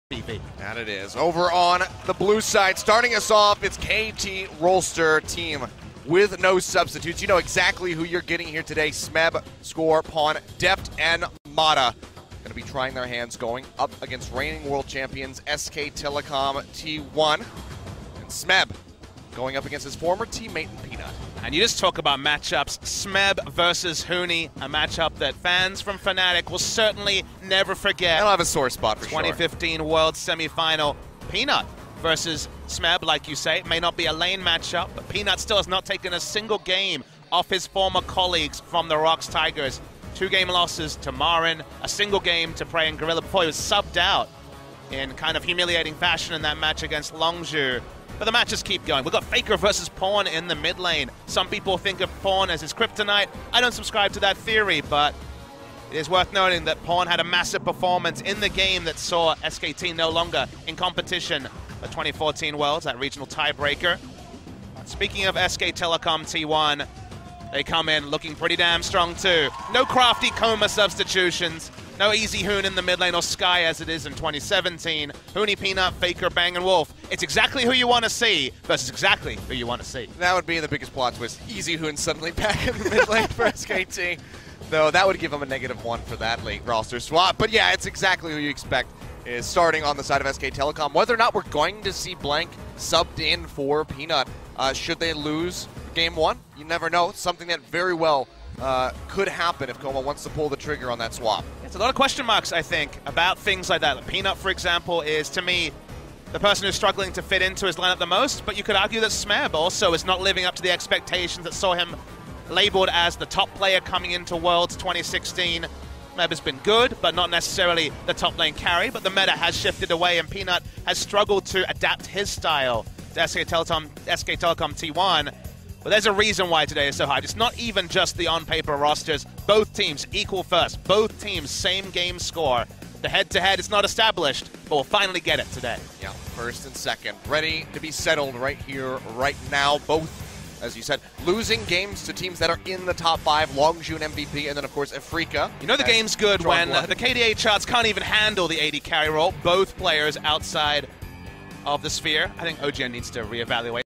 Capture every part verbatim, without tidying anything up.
T V. And it is. Over on the blue side, starting us off, it's K T Rolster team with no substitutes. You know exactly who you're getting here today. Smeb, Score, Pawn, Deft, and Mata. Going to be trying their hands going up against reigning world champions S K Telecom T one. And Smeb going up against his former teammate in Peanut. And you just talk about matchups. Smeb versus Huni, a matchup that fans from Fnatic will certainly never forget. I'll have a sore spot for twenty fifteen sure. World Semifinal. Peanut versus Smeb, like you say. It may not be a lane matchup, but Peanut still has not taken a single game off his former colleagues from the Rocks Tigers. Two game losses to Marin, a single game to Prey and Gorilla before he was subbed out in kind of humiliating fashion in that match against Longzhu. But the matches keep going. We've got Faker versus Pawn in the mid lane. Some people think of Pawn as his kryptonite. I don't subscribe to that theory, but it is worth noting that Pawn had a massive performance in the game that saw S K T no longer in competition for twenty fourteen Worlds, that regional tiebreaker. Speaking of S K Telecom T one, they come in looking pretty damn strong too. No crafty Coma substitutions. No easy Hoon in the mid lane or Sky as it is in twenty seventeen. Huni, Peanut, Faker, Bang, and Wolf. It's exactly who you want to see versus exactly who you want to see. That would be the biggest plot twist. Easy Hoon suddenly back in the mid lane for S K T. Though that would give him a negative one for that late roster swap. But yeah, it's exactly who you expect is starting on the side of S K Telecom. Whether or not we're going to see Blank subbed in for Peanut, uh, should they lose game one, you never know. It's something that very well uh, could happen if Coma wants to pull the trigger on that swap. It's a lot of question marks, I think, about things like that. Peanut, for example, is, to me, the person who's struggling to fit into his lineup the most, but you could argue that Smeb also is not living up to the expectations that saw him labeled as the top player coming into Worlds twenty sixteen. Smeb has been good, but not necessarily the top lane carry, but the meta has shifted away, and Peanut has struggled to adapt his style to S K Telecom, S K Telecom T one. But there's a reason why today is so high. It's not even just the on-paper rosters. Both teams equal first. Both teams same game score. The head-to-head is not established, but we'll finally get it today. Yeah, first and second. Ready to be settled right here, right now. Both, as you said, losing games to teams that are in the top five. Longzhu and M V P, and then, of course, Afrika. You know the game's good when uh, the K D A charts can't even handle the A D carry role. Both players outside of the sphere. I think O G N needs to reevaluate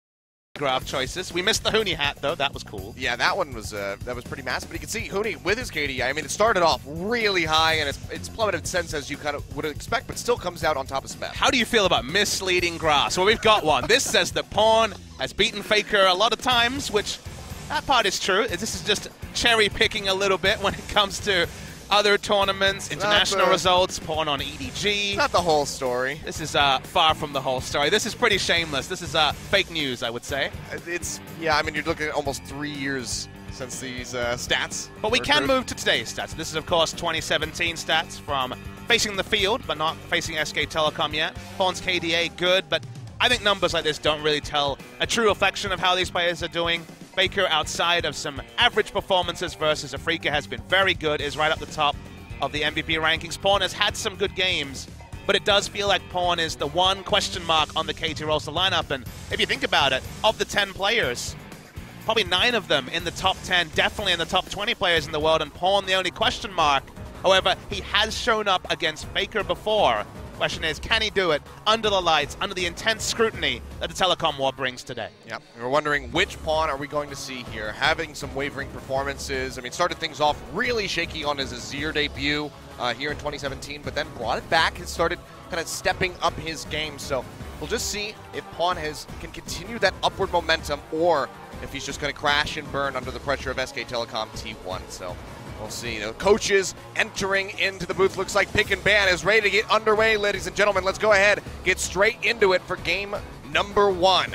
graph choices. We missed the Huni hat, though. That was cool. Yeah, that one was uh, that was pretty massive. But you can see Huni with his K D A. I mean, it started off really high, and it's, it's plummeted since, as you kind of would expect, but still comes out on top of Smeb. How do you feel about misleading graphs? Well, we've got one. This says that Pawn has beaten Faker a lot of times, which that part is true. This is just cherry picking a little bit when it comes to other tournaments, international the, results, Pawn on E D G. Not the whole story. This is uh, far from the whole story. This is pretty shameless. This is uh, fake news, I would say. It's, yeah, I mean, you're looking at almost three years since these uh, stats. But we can move to today's stats. This is, of course, twenty seventeen stats from facing the field, but not facing S K Telecom yet. Pawn's K D A, good, but I think numbers like this don't really tell a true reflection of how these players are doing. Faker, outside of some average performances versus Afrika, has been very good, is right up the top of the M V P rankings. Pawn has had some good games, but it does feel like Pawn is the one question mark on the K T Rolster lineup. And if you think about it, of the ten players, probably nine of them in the top ten, definitely in the top twenty players in the world, and Pawn the only question mark. However, he has shown up against Faker before. Question is, can he do it under the lights, under the intense scrutiny that the Telecom War brings today? Yeah, we're wondering which Pawn are we going to see here, having some wavering performances. I mean, started things off really shaky on his Azir debut uh, here in twenty seventeen, but then brought it back and started kind of stepping up his game. So we'll just see if Pawn has can continue that upward momentum, or if he's just going to crash and burn under the pressure of S K Telecom T one. So we'll see. The coaches entering into the booth. Looks like Pick and Ban is ready to get underway, ladies and gentlemen. Let's go ahead, get straight into it for game number one.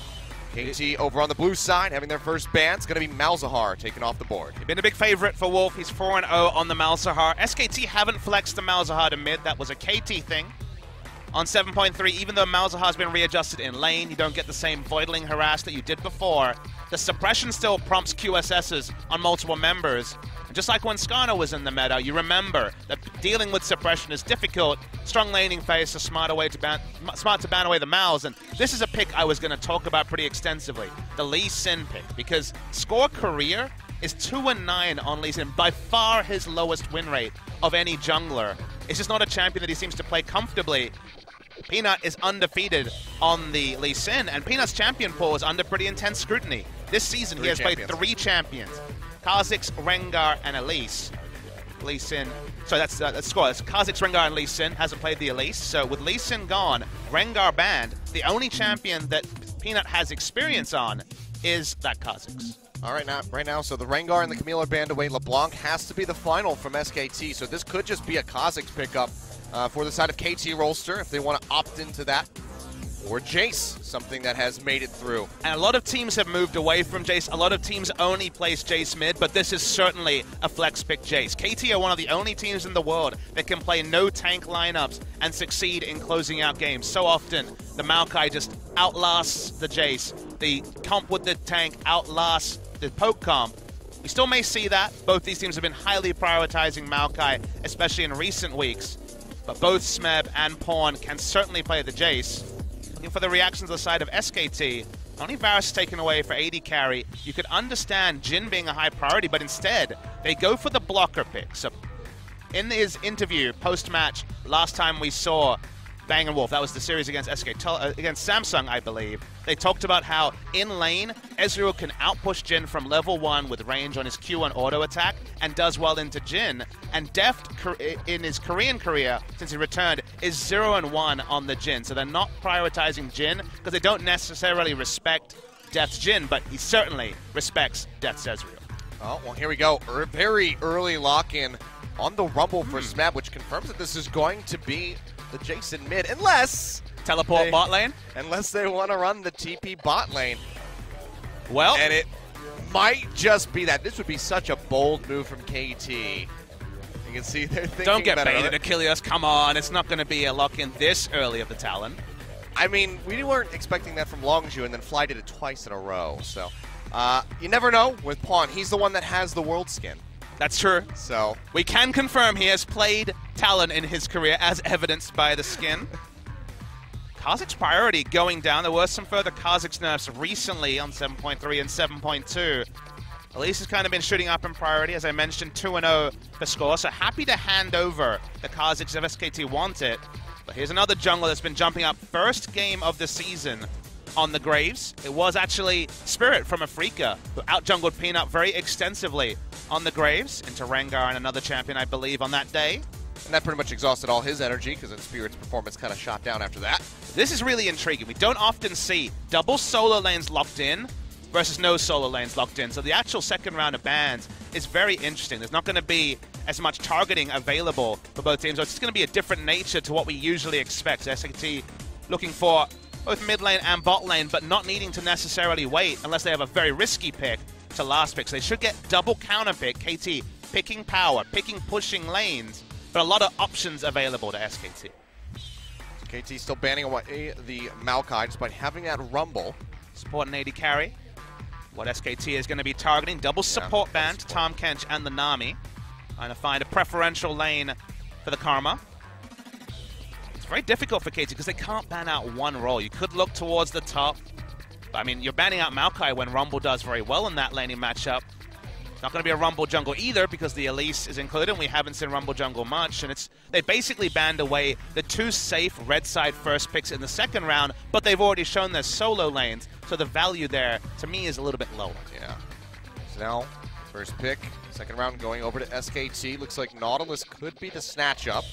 K T over on the blue side having their first ban. It's going to be Malzahar taken off the board. He's been a big favorite for Wolf. He's four and oh on the Malzahar. S K T haven't flexed the Malzahar to mid. That was a K T thing. On seven point three, even though Malzahar's been readjusted in lane, you don't get the same Voidling harass that you did before. The suppression still prompts Q S Ss on multiple members. And just like when Skarner was in the meta, you remember that dealing with suppression is difficult. Strong laning phase, a smarter way to ban, smart to ban away the Mals. And this is a pick I was going to talk about pretty extensively, the Lee Sin pick, because Score career is two and nine on Lee Sin, by far his lowest win rate of any jungler. It's just not a champion that he seems to play comfortably. Peanut is undefeated on the Lee Sin, and Peanut's champion pool is under pretty intense scrutiny. This season, three he has champions. played three champions. Kha'Zix, Rengar, and Elise. Lee Sin, sorry, that's, uh, that's score. It's Kha'Zix, Rengar, and Lee Sin. Hasn't played the Elise. So with Lee Sin gone, Rengar banned, the only champion that Peanut has experience on is that Kha'Zix. All right, now, right now, so the Rengar and the Camille are banned away. LeBlanc has to be the final from S K T, so this could just be a Kha'Zix pickup uh, for the side of K T Rolster if they want to opt into that. Or Jace, something that has made it through. And a lot of teams have moved away from Jace. A lot of teams only place Jace mid, but this is certainly a flex pick Jace. K T are one of the only teams in the world that can play no tank lineups and succeed in closing out games. So often, the Maokai just outlasts the Jace. The comp with the tank outlasts the poke comp. We still may see that. Both these teams have been highly prioritizing Maokai, especially in recent weeks. But both Smeb and Pawn can certainly play the Jace. And for the reactions on the side of S K T, only Varus taken away for A D carry. You could understand Jhin being a high priority, but instead, they go for the blocker pick. So in his interview post-match, last time we saw Bang and Wolf, that was the series against S K T, uh, against Samsung, I believe. They talked about how in lane, Ezreal can outpush Jhin from level one with range on his Q one auto attack and does well into Jhin. And Deft, in his Korean career, since he returned, is zero and one on the Jhin. So they're not prioritizing Jhin because they don't necessarily respect Deft's Jhin, but he certainly respects Deft's Ezreal. Oh, well, here we go. Er, very early lock-in on the Rumble for Hmm. Smeb, which confirms that this is going to be the Jason mid, unless Teleport they, bot lane? unless they want to run the T P bot lane. Well, And it might just be that. This would be such a bold move from K T. You can see they're thinking don't get about baited, it. Achilles. Come on. It's not going to be a lock-in this early of the Talon. I mean, we weren't expecting that from Longzhu, and then Fly did it twice in a row. So uh, you never know with Pawn. He's the one that has the world skin. That's true. So We can confirm he has played Talon in his career, as evidenced by the skin. Kha'Zix's priority going down. There were some further Kha'Zix nerfs recently on seven point three and seven point two. Elise has kind of been shooting up in priority, as I mentioned, two and oh for score. So happy to hand over the Kha'Zix if S K T want it. But here's another jungle that's been jumping up. First game of the season on the Graves. It was actually Spirit from Afrika who out-jungled Peanut very extensively on the Graves into Rengar and another champion, I believe, on that day. and that pretty much exhausted all his energy because then Spirit's performance kind of shot down after that. This is really intriguing. We don't often see double solo lanes locked in versus no solo lanes locked in. So the actual second round of bans is very interesting. There's not going to be as much targeting available for both teams. So it's just going to be a different nature to what we usually expect. S K T looking for both mid lane and bot lane, but not needing to necessarily wait unless they have a very risky pick to last pick. So they should get double counter pick. K T picking power, picking pushing lanes, but a lot of options available to S K T. K T still banning away the Maokai despite having that Rumble. Support and A D carry. What S K T is going to be targeting. Double support yeah, ban to Tom Kench and the Nami. Trying to find a preferential lane for the Karma. It's very difficult for K T because they can't ban out one role. You could look towards the top. But, I mean, you're banning out Maokai when Rumble does very well in that laning matchup. It's not going to be a Rumble jungle either because the Elise is included and we haven't seen Rumble jungle much. And it's they basically banned away the two safe red side first picks in the second round, but they've already shown their solo lanes. So the value there, to me, is a little bit lower. Yeah. So now, first pick, second round going over to S K T. Looks like Nautilus could be the snatch up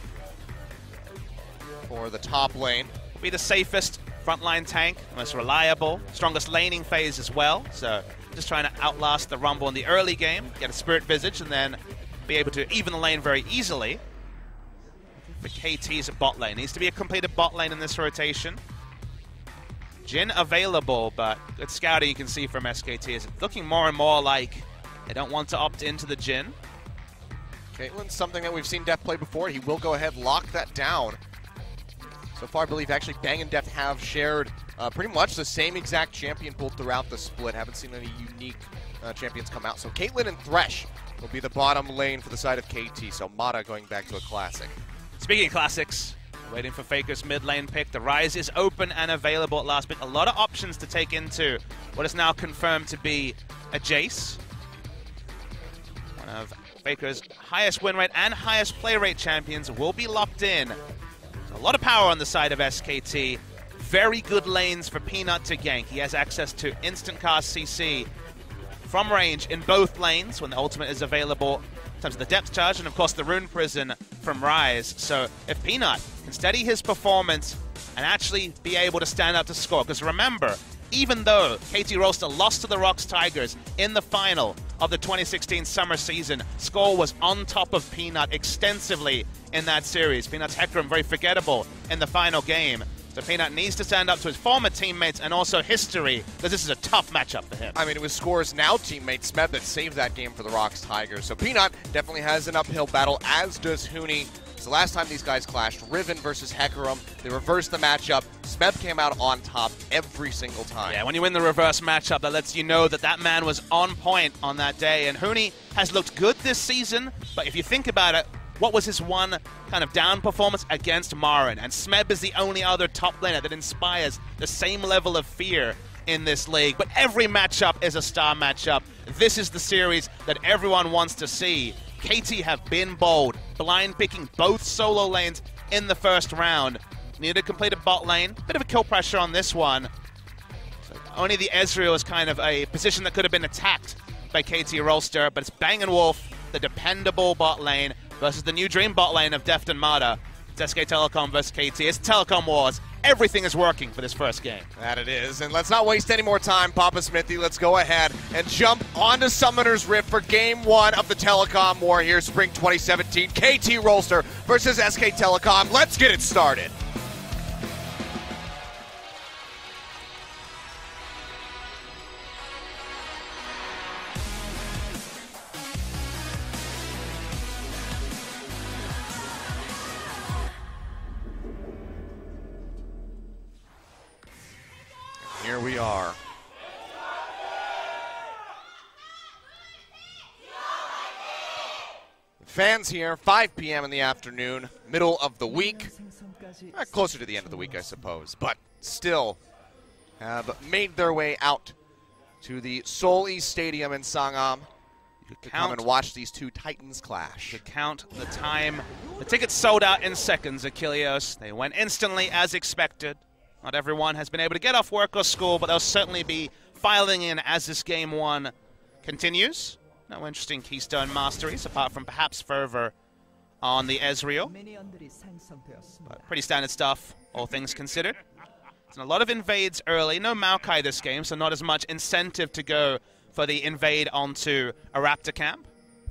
for the top lane. Be the safest frontline tank, most reliable, strongest laning phase as well. So just trying to outlast the Rumble in the early game, get a Spirit Visage, and then be able to even the lane very easily. For K T's bot lane. Needs to be a completed bot lane in this rotation. Jhin available, but good scouting you can see from S K T is looking more and more like they don't want to opt into the Jhin. Caitlyn's something that we've seen Deft play before. He will go ahead, lock that down. So far, I believe actually Bang and Deft have shared uh, pretty much the same exact champion pool throughout the split. Haven't seen any unique uh, champions come out. So Caitlyn and Thresh will be the bottom lane for the side of K T. So Mata going back to a classic. Speaking of classics, waiting for Faker's mid lane pick. The Rise is open and available at last pick. A lot of options to take into what is now confirmed to be a Jace. One of Faker's highest win rate and highest play rate champions, will be locked in. So a lot of power on the side of S K T. Very good lanes for Peanut to gank. He has access to instant cast C C from range in both lanes when the ultimate is available in terms of the depth charge, and of course the Rune Prison from Rise. So if Peanut can steady his performance and actually be able to stand up to score, because remember, even though K T Rolster lost to the Rocks Tigers in the final of the twenty sixteen summer season, Skål was on top of Peanut extensively in that series. Peanut's Hecarim very forgettable in the final game. So Peanut needs to stand up to his former teammates and also history, because this is a tough matchup for him. I mean, it was Score's now teammate Smeb that saved that game for the Rocks Tigers. So Peanut definitely has an uphill battle, as does Huni. It's the last time these guys clashed, Riven versus Hecarim. They reversed the matchup. Smeb came out on top every single time. Yeah, when you win the reverse matchup, that lets you know that that man was on point on that day. And Huni has looked good this season, but if you think about it, what was his one kind of down performance against Marin? And Smeb is the only other top laner that inspires the same level of fear in this league. But every matchup is a star matchup. This is the series that everyone wants to see. K T have been bold, blind picking both solo lanes in the first round. Needed to complete a bot lane. Bit of a kill pressure on this one. So only the Ezreal is kind of a position that could have been attacked by K T Rolster, but it's Bang and Wolf, the dependable bot lane, versus the new dream bot lane of Deft and Mata. It's S K Telecom versus K T. It's Telecom Wars. Everything is working for this first game. That it is. And let's not waste any more time, Papa Smithy. Let's go ahead and jump onto Summoner's Rift for game one of the Telecom War here, spring twenty seventeen. K T Rolster versus S K Telecom. Let's get it started. Here we are. Fans here, five p m in the afternoon, middle of the week. Eh, closer to the end of the week, I suppose, but still have made their way out to the Seoul East Stadium in Sangam to come and watch these two titans clash. To count the time. The tickets sold out in seconds, Achilleos. They went instantly as expected. Not everyone has been able to get off work or school, but they'll certainly be filing in as this game one continues. No interesting Keystone masteries, apart from perhaps Fervor on the Ezreal. But pretty standard stuff, all things considered. And a lot of invades early. No Maokai this game, so not as much incentive to go for the invade onto a Raptor camp.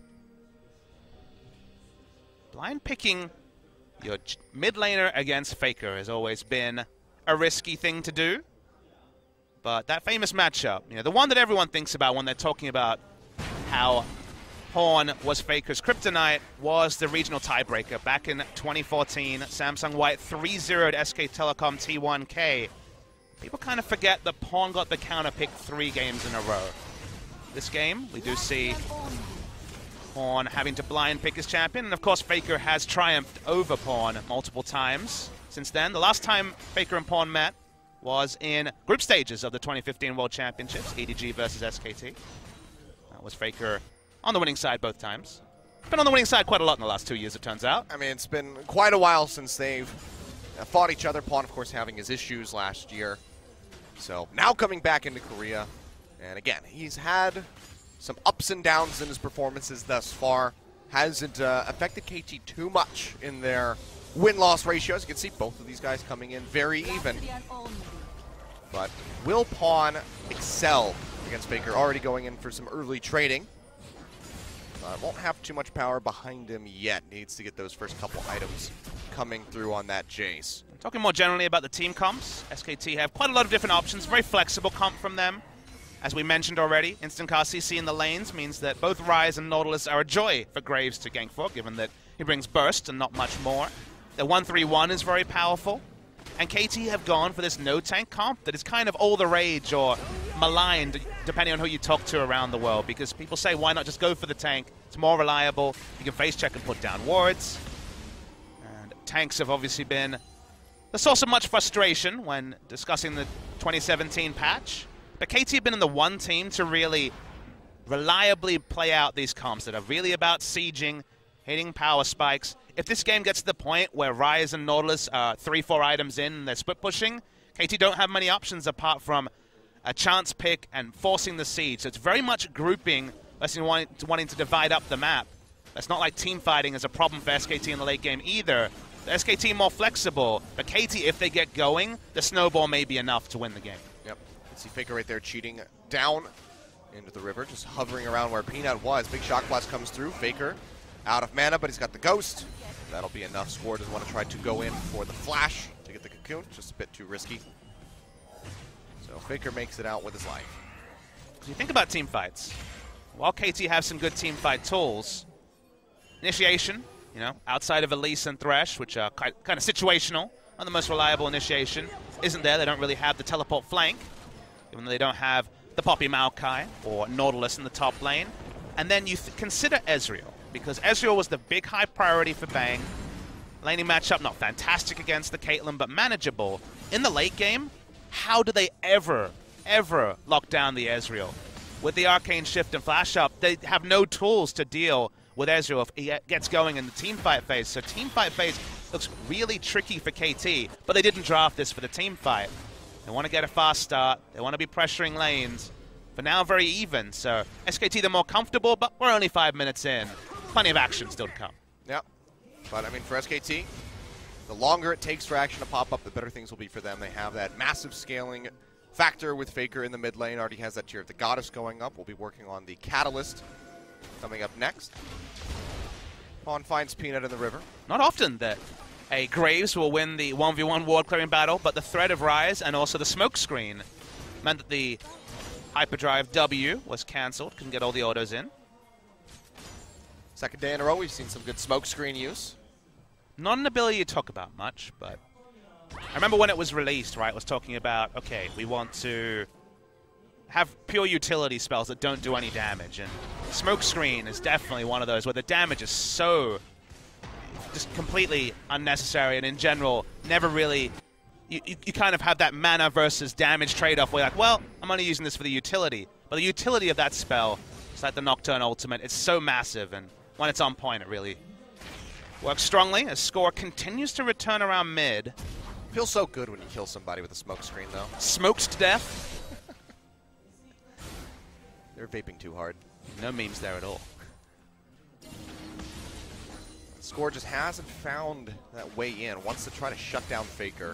Blind picking your mid laner against Faker has always been a risky thing to do, but that famous matchup, you know, the one that everyone thinks about when they're talking about how Horn was Faker's kryptonite, was the regional tiebreaker back in twenty fourteen. Samsung White three zero'd S K Telecom T one K. People kind of forget that Pawn got the counter pick three games in a row. This game, we do see Pawn having to blind pick his champion, and of course Faker has triumphed over Pawn multiple times since then. The last time Faker and Pawn met was in group stages of the twenty fifteen World Championships, E D G versus S K T. That was Faker on the winning side both times. Been on the winning side quite a lot in the last two years, it turns out. I mean, it's been quite a while since they've fought each other. Pawn, of course, having his issues last year. So now coming back into Korea. And again, he's had some ups and downs in his performances thus far. Hasn't uh, affected K T too much in their win-loss ratios. You can see both of these guys coming in very even. But will Pawn excel against Faker? Already going in for some early trading. Uh, won't have too much power behind him yet. Needs to get those first couple items coming through on that Jace. Talking more generally about the team comps, S K T have quite a lot of different options. Very flexible comp from them. As we mentioned already, instant cast C C in the lanes means that both Rise and Nautilus are a joy for Graves to gank for, given that he brings burst and not much more. The one three one is very powerful. And K T have gone for this no-tank comp that is kind of all the rage or maligned, depending on who you talk to around the world, because people say, why not just go for the tank? It's more reliable. You can face check and put down wards. And tanks have obviously been the source of much frustration when discussing the twenty seventeen patch. But K T have been in the one team to really reliably play out these comps that are really about sieging, hitting power spikes. If this game gets to the point where Ryze and Nautilus are three, four items in and they're split pushing, K T don't have many options apart from a chance pick and forcing the siege. So it's very much grouping, less than wanting to, wanting to divide up the map. It's not like team fighting is a problem for S K T in the late game either. The S K T more flexible, but K T, if they get going, the snowball may be enough to win the game. Yep. You see Faker right there cheating down into the river, just hovering around where Peanut was. Big shock blast comes through. Faker out of mana, but he's got the ghost. That'll be enough. Score doesn't want to try to go in for the flash to get the cocoon. Just a bit too risky. So Faker makes it out with his life. You think about team fights. While K T have some good team fight tools, initiation, you know, outside of Elise and Thresh, which are kind of situational, not the most reliable initiation, isn't there. They don't really have the teleport flank, even though they don't have the Poppy Maokai or Nautilus in the top lane. And then you th consider Ezreal, because Ezreal was the big high priority for Bang. Laning matchup, not fantastic against the Caitlyn, but manageable. In the late game, how do they ever, ever lock down the Ezreal? With the Arcane Shift and Flash Up, they have no tools to deal with Ezreal if he gets going in the team fight phase. So team fight phase looks really tricky for K T, but they didn't draft this for the team fight. They want to get a fast start. They want to be pressuring lanes. For now, very even. So S K T, they're more comfortable, but we're only five minutes in. Plenty of action still to come. Yeah, but I mean, for S K T, the longer it takes for action to pop up, the better things will be for them. They have that massive scaling factor with Faker in the mid lane. Already has that tier of the Goddess going up. We'll be working on the Catalyst coming up next. Pawn finds Peanut in the river. Not often that a Graves will win the one v one ward clearing battle, but the threat of Ryze and also the smoke screen meant that the Hyperdrive W was cancelled. Couldn't get all the autos in. Second day in a row, we've seen some good smoke screen use. Not an ability you talk about much, but I remember when it was released, right, was talking about, okay, we want to have pure utility spells that don't do any damage, and Smoke Screen is definitely one of those where the damage is so just completely unnecessary, and in general, never really, you, you, you kind of have that mana versus damage trade-off where you're like, well, I'm only using this for the utility. But the utility of that spell, it's like the Nocturne Ultimate, it's so massive, and when it's on point, it really works strongly as Score continues to return around mid. Feels so good when you kill somebody with a smoke screen, though. Smoked to death. They're vaping too hard. No memes there at all. Score just hasn't found that way in. Wants to try to shut down Faker.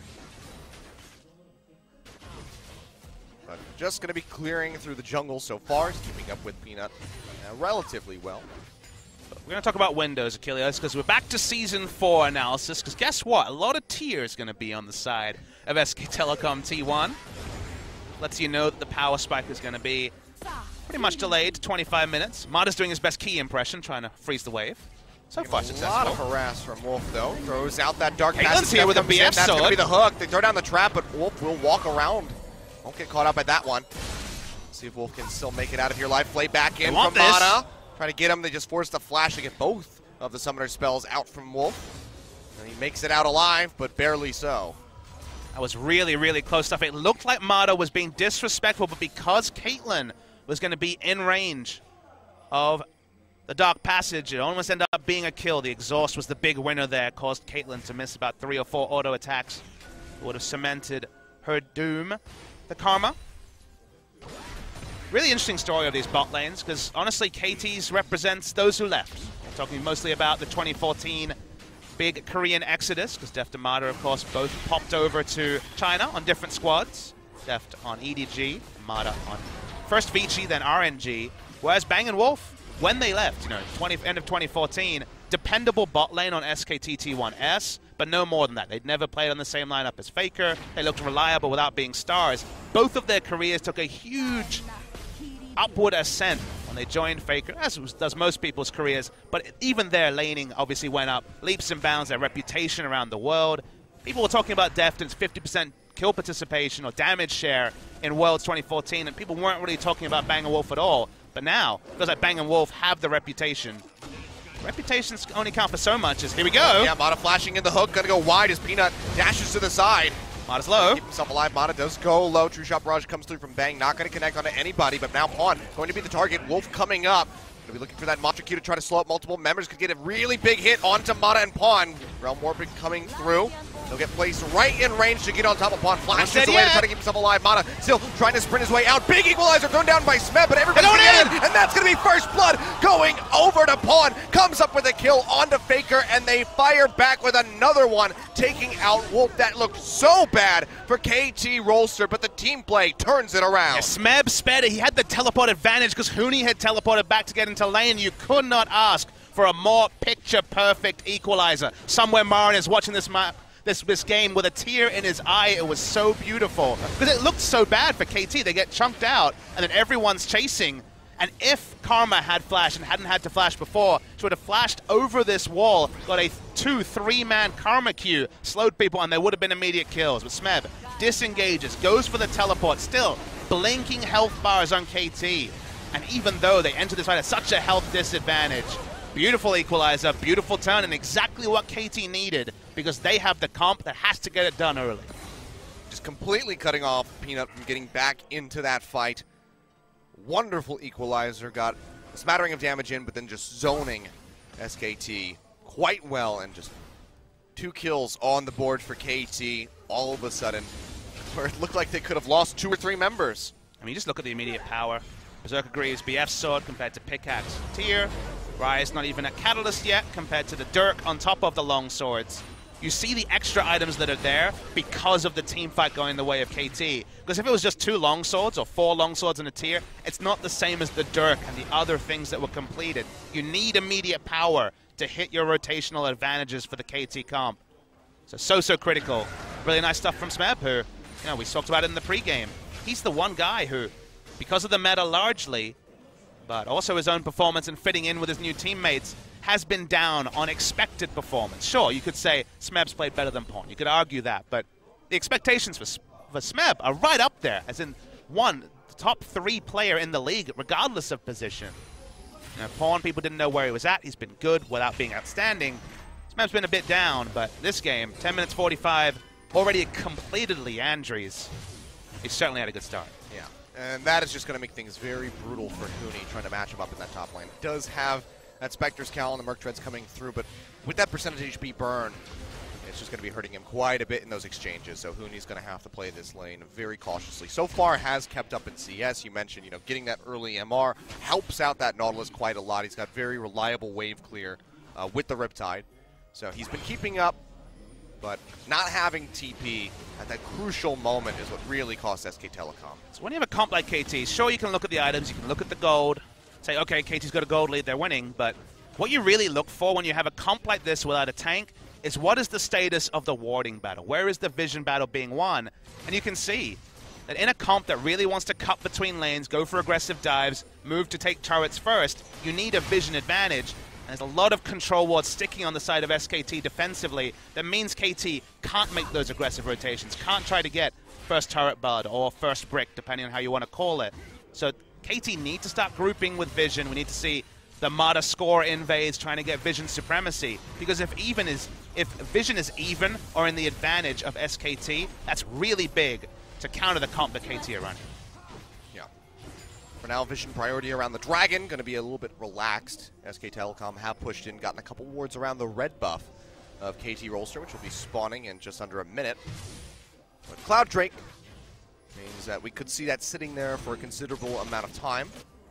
But just going to be clearing through the jungle so far. He's keeping up with Peanut uh, relatively well. We're going to talk about Windows, Achilles, because we're back to Season four analysis, because guess what? A lot of tier is going to be on the side of S K Telecom T one. Lets you know that the power spike is going to be pretty much delayed to twenty-five minutes. Mada's doing his best key impression, trying to freeze the wave. So far successful. A lot of harass from Wolf, though. Throws out that dark Caitlin's here with a B F That's sword. going to be the hook. They throw down the trap, but Wolf will walk around. Won't get caught up at that one. See if Wolf can still make it out of here. Life play back in from Mana. Trying to get him. They just forced the flash to get both of the summoner spells out from Wolf. And he makes it out alive, but barely so. That was really, really close stuff. It looked like Mada was being disrespectful, but because Caitlyn was going to be in range of the Dark Passage, it almost ended up being a kill. The exhaust was the big winner there. Caused Caitlyn to miss about three or four auto attacks. Would have cemented her doom. The Karma. Really interesting story of these bot lanes, because honestly, K T's represents those who left. We're talking mostly about the twenty fourteen big Korean exodus, because Deft and Mada, of course, both popped over to China on different squads. Deft on E D G, Mada on first Vici, then R N G. Whereas Bang and Wolf, when they left, you know, twenty, end of twenty fourteen, dependable bot lane on S K T T one S, but no more than that. They'd never played on the same lineup as Faker. They looked reliable without being stars. Both of their careers took a huge upward ascent when they joined Faker, as does most people's careers, but even their laning obviously went up leaps and bounds, their reputation around the world. People were talking about Deft and its fifty percent kill participation or damage share in Worlds twenty fourteen, and people weren't really talking about Bang and Wolf at all. But now, because like Bang and Wolf have the reputation, reputations only count for so much as, here we go. Yeah, Mada flashing in the hook, gonna go wide as Peanut dashes to the side. Mata's low. Keep himself alive. Mata does go low. True Shot Barrage comes through from Bang. Not going to connect onto anybody, but now Pawn going to be the target. Wolf coming up. Going to be looking for that Mantra Q to try to slow up multiple members. Could get a really big hit onto Mata and Pawn. Realm Warping coming through. He'll get placed right in range to get on top of Pawn. Flashes away to try to keep himself alive. Mata still trying to sprint his way out. Big equalizer thrown down by Smeb, but everybody's going in, and that's going to be first blood going over to Pawn. Comes up with a kill onto Faker, and they fire back with another one, taking out Wolf. That looked so bad for K T Rolster, but the team play turns it around. Yeah, Smeb sped it. He had the teleport advantage because Huni had teleported back to get into lane. You could not ask for a more picture-perfect equalizer. Somewhere Marin is watching this map. This, this game with a tear in his eye. It was so beautiful because it looked so bad for K T. They get chunked out and then everyone's chasing. And if Karma had flashed and hadn't had to flash before, she would have flashed over this wall, got a two, three-man Karma Q, slowed people, and there would have been immediate kills. But Smeb disengages, goes for the teleport, still blinking health bars on K T. And even though they enter this fight at such a health disadvantage, beautiful equalizer, beautiful turn, and exactly what K T needed because they have the comp that has to get it done early. Just completely cutting off Peanut from getting back into that fight. Wonderful equalizer, got a smattering of damage in, but then just zoning S K T quite well, and just two kills on the board for K T all of a sudden, where it looked like they could have lost two or three members. I mean, just look at the immediate power. Berserker Greaves, B F Sword compared to Pickaxe Tier. Rise not even a Catalyst yet compared to the Dirk on top of the long swords. You see the extra items that are there because of the team fight going the way of K T. Because if it was just two long swords or four long swords in a tier, it's not the same as the Dirk and the other things that were completed. You need immediate power to hit your rotational advantages for the K T comp. So, so, so critical. Really nice stuff from Smeb, who, you know, we talked about it in the pregame. He's the one guy who, because of the meta largely, but also his own performance and fitting in with his new teammates, has been down on expected performance. Sure, you could say Smeb's played better than Pawn. You could argue that, but the expectations for, for Smeb are right up there, as in, one, the top three player in the league, regardless of position. You know, Pawn, people didn't know where he was at. He's been good without being outstanding. Smeb's been a bit down, but this game, ten minutes forty-five, already completed Leandries. He certainly had a good start. Yeah, and that is just going to make things very brutal for Huni trying to match him up in that top lane. It does have that Spectre's Cowl and the Merc Treads coming through, but with that percentage H P burn, it's just going to be hurting him quite a bit in those exchanges, so Huni's going to have to play this lane very cautiously. So far has kept up in C S. You mentioned, you know, getting that early M R helps out that Nautilus quite a lot. He's got very reliable wave clear uh, with the Riptide, so he's been keeping up, but not having T P at that crucial moment is what really cost S K Telecom. So when you have a comp like K T, sure, you can look at the items, you can look at the gold, say, okay, K T's got a gold lead, they're winning, but what you really look for when you have a comp like this without a tank is what is the status of the warding battle? Where is the vision battle being won? And you can see that in a comp that really wants to cut between lanes, go for aggressive dives, move to take turrets first, you need a vision advantage. And there's a lot of control wards sticking on the side of S K T defensively. That means K T can't make those aggressive rotations, can't try to get first turret bud or first brick, depending on how you want to call it. So K T need to start grouping with vision. We need to see the Mata score invades trying to get vision supremacy. Because if even is if vision is even or in the advantage of S K T, that's really big to counter the comp that K T are running. Yeah. For now, vision priority around the Dragon, going to be a little bit relaxed. S K Telecom have pushed in, gotten a couple wards around the red buff of K T Rolster, which will be spawning in just under a minute. But Cloud Drake means that we could see that sitting there for a considerable amount of time.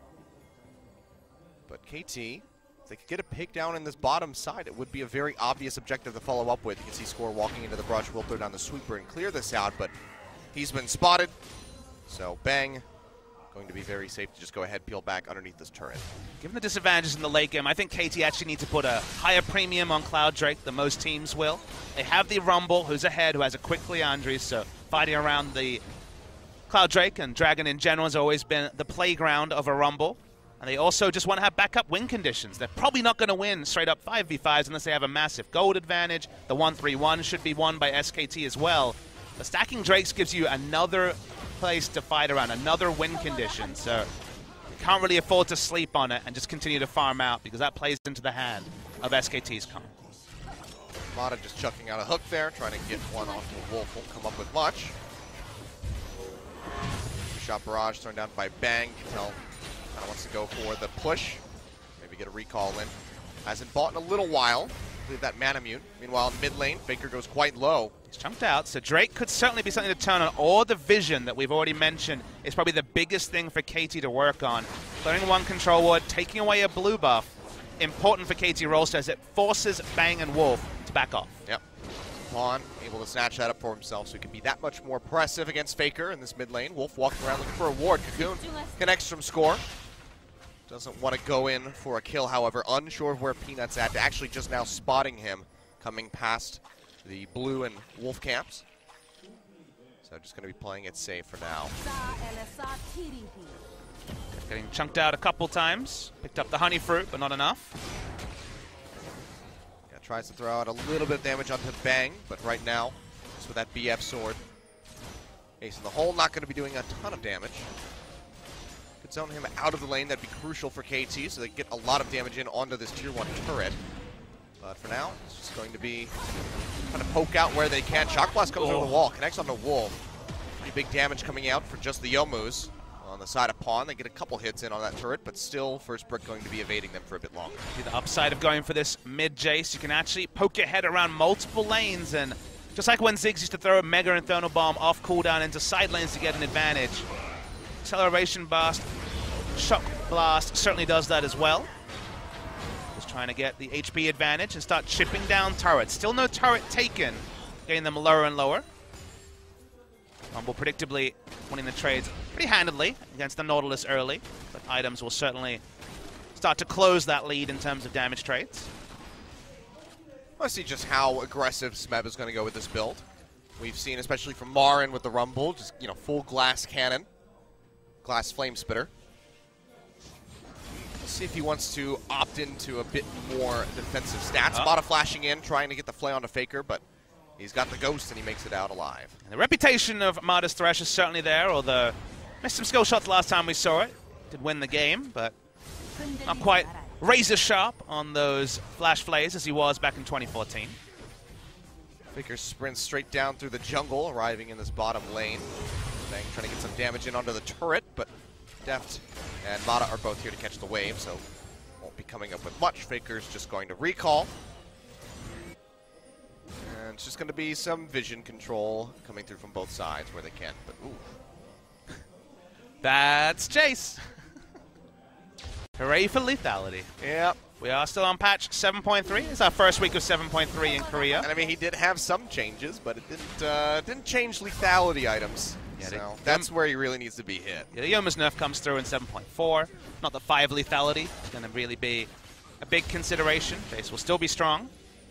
But K T, if they could get a pick down in this bottom side, it would be a very obvious objective to follow up with. You can see Score walking into the brush, will throw down the sweeper and clear this out, but he's been spotted. So Bang, going to be very safe to just go ahead, peel back underneath this turret. Given the disadvantages in the late game, I think K T actually need to put a higher premium on Cloud Drake than most teams will. They have the Rumble, who's ahead, who has a quick Leandries, so fighting around the Cloud Drake and Dragon in general has always been the playground of a Rumble. And they also just want to have backup win conditions. They're probably not going to win straight up five v fives unless they have a massive gold advantage. The one three one should be won by S K T as well. But stacking Drakes gives you another place to fight around, another win condition. So you can't really afford to sleep on it and just continue to farm out because that plays into the hand of S K T's comp. Mata just chucking out a hook there, trying to get one onto a Wolf. Won't come up with much. Shot barrage thrown down by Bang. Tell kind of wants to go for the push. Maybe get a recall in. Hasn't bought in a little while. Leave that mana mute. Meanwhile, in mid lane, Faker goes quite low. He's chunked out, so Drake could certainly be something to turn on. Or the vision that we've already mentioned is probably the biggest thing for K T to work on. Clearing one control ward, taking away a blue buff. Important for K T Rolster as it forces Bang and Wolf to back off. Yep. Pawn able to snatch that up for himself so he can be that much more pressive against Faker in this mid lane. Wolf walking around looking for a ward. Cocoon connects from score. Doesn't want to go in for a kill, however, unsure of where Peanut's at. Actually just now spotting him coming past the blue and Wolf camps. So just going to be playing it safe for now. Getting chunked out a couple times. Picked up the honey fruit, but not enough. Yeah, tries to throw out a little bit of damage onto Bang, but right now, just with that B F sword, Ace in the hole, not going to be doing a ton of damage. Could zone him out of the lane, that'd be crucial for K T, so they get a lot of damage in onto this tier one turret. But for now, it's just going to be trying to poke out where they can. Shock Blast comes oh. over the wall, connects on the Wolf. Pretty big damage coming out for just the Yomus. On the side of Pawn, they get a couple hits in on that turret, but still, First Brick going to be evading them for a bit longer. The upside of going for this mid Jace, you can actually poke your head around multiple lanes, and just like when Ziggs used to throw a Mega Inferno Bomb off cooldown into side lanes to get an advantage, Acceleration Blast, Shock Blast certainly does that as well. Just trying to get the H P advantage and start chipping down turrets. Still no turret taken, getting them lower and lower. Rumble predictably winning the trades pretty handedly against the Nautilus early, but items will certainly start to close that lead in terms of damage trades. Let's see just how aggressive Smeb is going to go with this build. We've seen, especially from Marin with the Rumble, just, you know, full glass cannon, glass flame spitter. Let's see if he wants to opt into a bit more defensive stats. Uh. Mata flashing in, trying to get the flay onto Faker, but he's got the ghost and he makes it out alive. And the reputation of Mata's Thresh is certainly there, although missed some skill shots last time we saw it. Did win the game, but not quite razor sharp on those flash flays as he was back in twenty fourteen. Faker sprints straight down through the jungle, arriving in this bottom lane. Bang trying to get some damage in onto the turret, but Deft and Mata are both here to catch the wave, so won't be coming up with much. Faker's just going to recall. And it's just going to be some vision control coming through from both sides where they can, but ooh. That's Jace. Hooray for lethality. Yep. We are still on patch seven point three. It's our first week of seven point three in Korea. And I mean, he did have some changes, but it didn't uh, didn't change lethality items. Yeah, so they, that's where he really needs to be hit. Yeah, the Yoma's nerf comes through in seven point four. Not the five lethality. It's going to really be a big consideration. Jace will still be strong.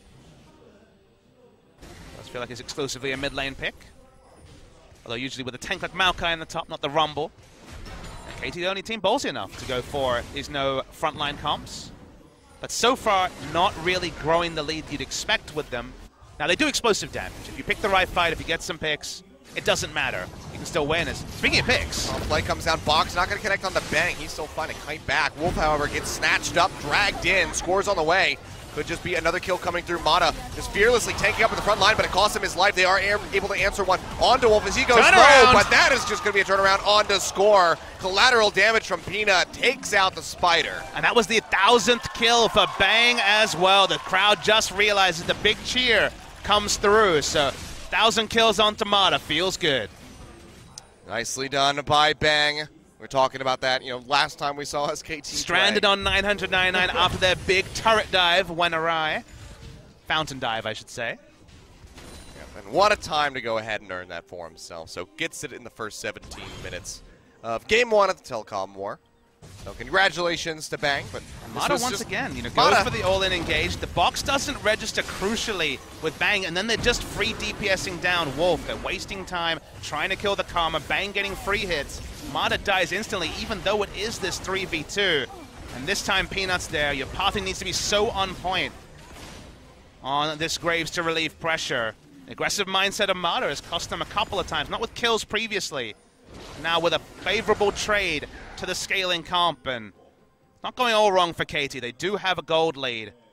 Does feel like he's exclusively a mid lane pick. Although usually with a tank like Maokai in the top, not the Rumble. And K T the only team ballsy enough to go for these no frontline comps. But so far, not really growing the lead you'd expect with them. Now, they do explosive damage. If you pick the right fight, if you get some picks, it doesn't matter. You can still win. Speaking of picks. Oh, play comes down, Box not going to connect on the Bang. He's still finding kite back. Wolf, however, gets snatched up, dragged in, scores on the way. Could just be another kill coming through. Mata just fearlessly tanking up in the front line, but it costs him his life. They are able to answer one onto Wolf as he goes low, but that is just going to be a turnaround onto score. Collateral damage from Peanut takes out the Spider. And that was the thousandth kill for Bang as well. The crowd just realizes the big cheer comes through. So, thousand kills onto Mata. Feels good. Nicely done by Bang. We're talking about that, you know, last time we saw S K T stranded play. on nine hundred ninety-nine after their big turret dive went awry. Fountain dive, I should say. Yeah, and what a time to go ahead and earn that for himself. So gets it in the first seventeen minutes of game one of the Telecom War. So congratulations to Bang, but Mata once just, again, you know, goes Mata. for the all-in engage. The box doesn't register crucially with Bang, and then they're just free DPSing down Wolf. They're wasting time trying to kill the Karma. Bang getting free hits. Mata dies instantly, even though it is this three v two. And this time Peanut's there. Your pathing needs to be so on point on this Graves to relieve pressure. The aggressive mindset of Mata has cost them a couple of times, not with kills previously. Now with a favorable trade to the scaling comp, and not going all wrong for K T. They do have a gold lead.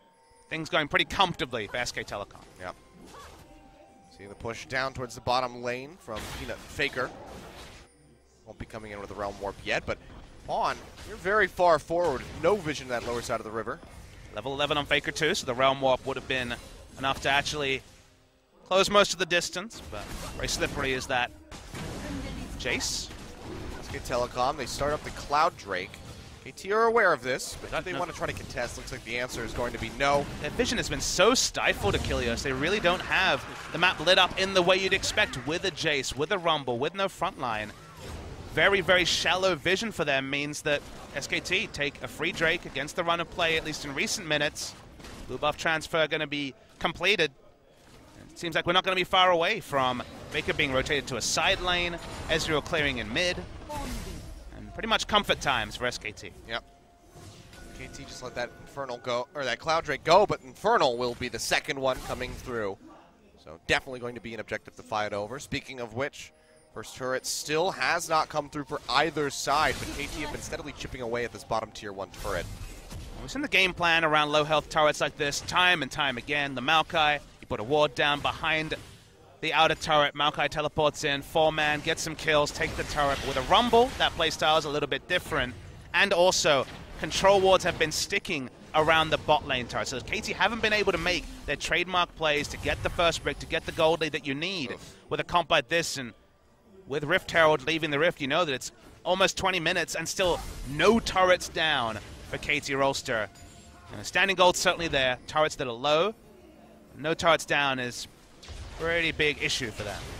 things going pretty comfortably for S K Telecom. Yep. Seeing the push down towards the bottom lane from Peanut Faker. Won't be coming in with a Realm Warp yet, but Pawn, you're very far forward. No vision to that lower side of the river. Level eleven on Faker too, so the Realm Warp would have been enough to actually close most of the distance, but very slippery is that Jace. S K Telecom, they start up the Cloud Drake. K T are aware of this, but if they no. want to try to contest, looks like the answer is going to be no. Their vision has been so stifled, Achilles. They really don't have the map lit up in the way you'd expect with a Jace, with a Rumble, with no front line. Very, very shallow vision for them means that S K T take a free Drake against the run of play, at least in recent minutes. Blue buff transfer going to be completed. It seems like we're not going to be far away from Faker being rotated to a side lane, Ezreal clearing in mid, and pretty much comfort times for S K T. Yep. K T just let that Infernal go, or that Cloud Drake go, but Infernal will be the second one coming through. So definitely going to be an objective to fight over. Speaking of which, first turret still has not come through for either side, but K T have been steadily chipping away at this bottom tier one turret. We've seen the game plan around low health turrets like this time and time again. The Maokai, you put a ward down behind the outer turret. Maokai teleports in, four man, gets some kills, take the turret. With a Rumble, that playstyle is a little bit different. And also, control wards have been sticking around the bot lane turret. So K T haven't been able to make their trademark plays to get the first brick, to get the gold lead that you need Oof. with a comp like this. And with Rift Herald leaving the Rift, you know that it's almost twenty minutes and still no turrets down for K T Rolster. You know, standing gold's certainly there. Turrets that are low, no turrets down is a pretty big issue for them.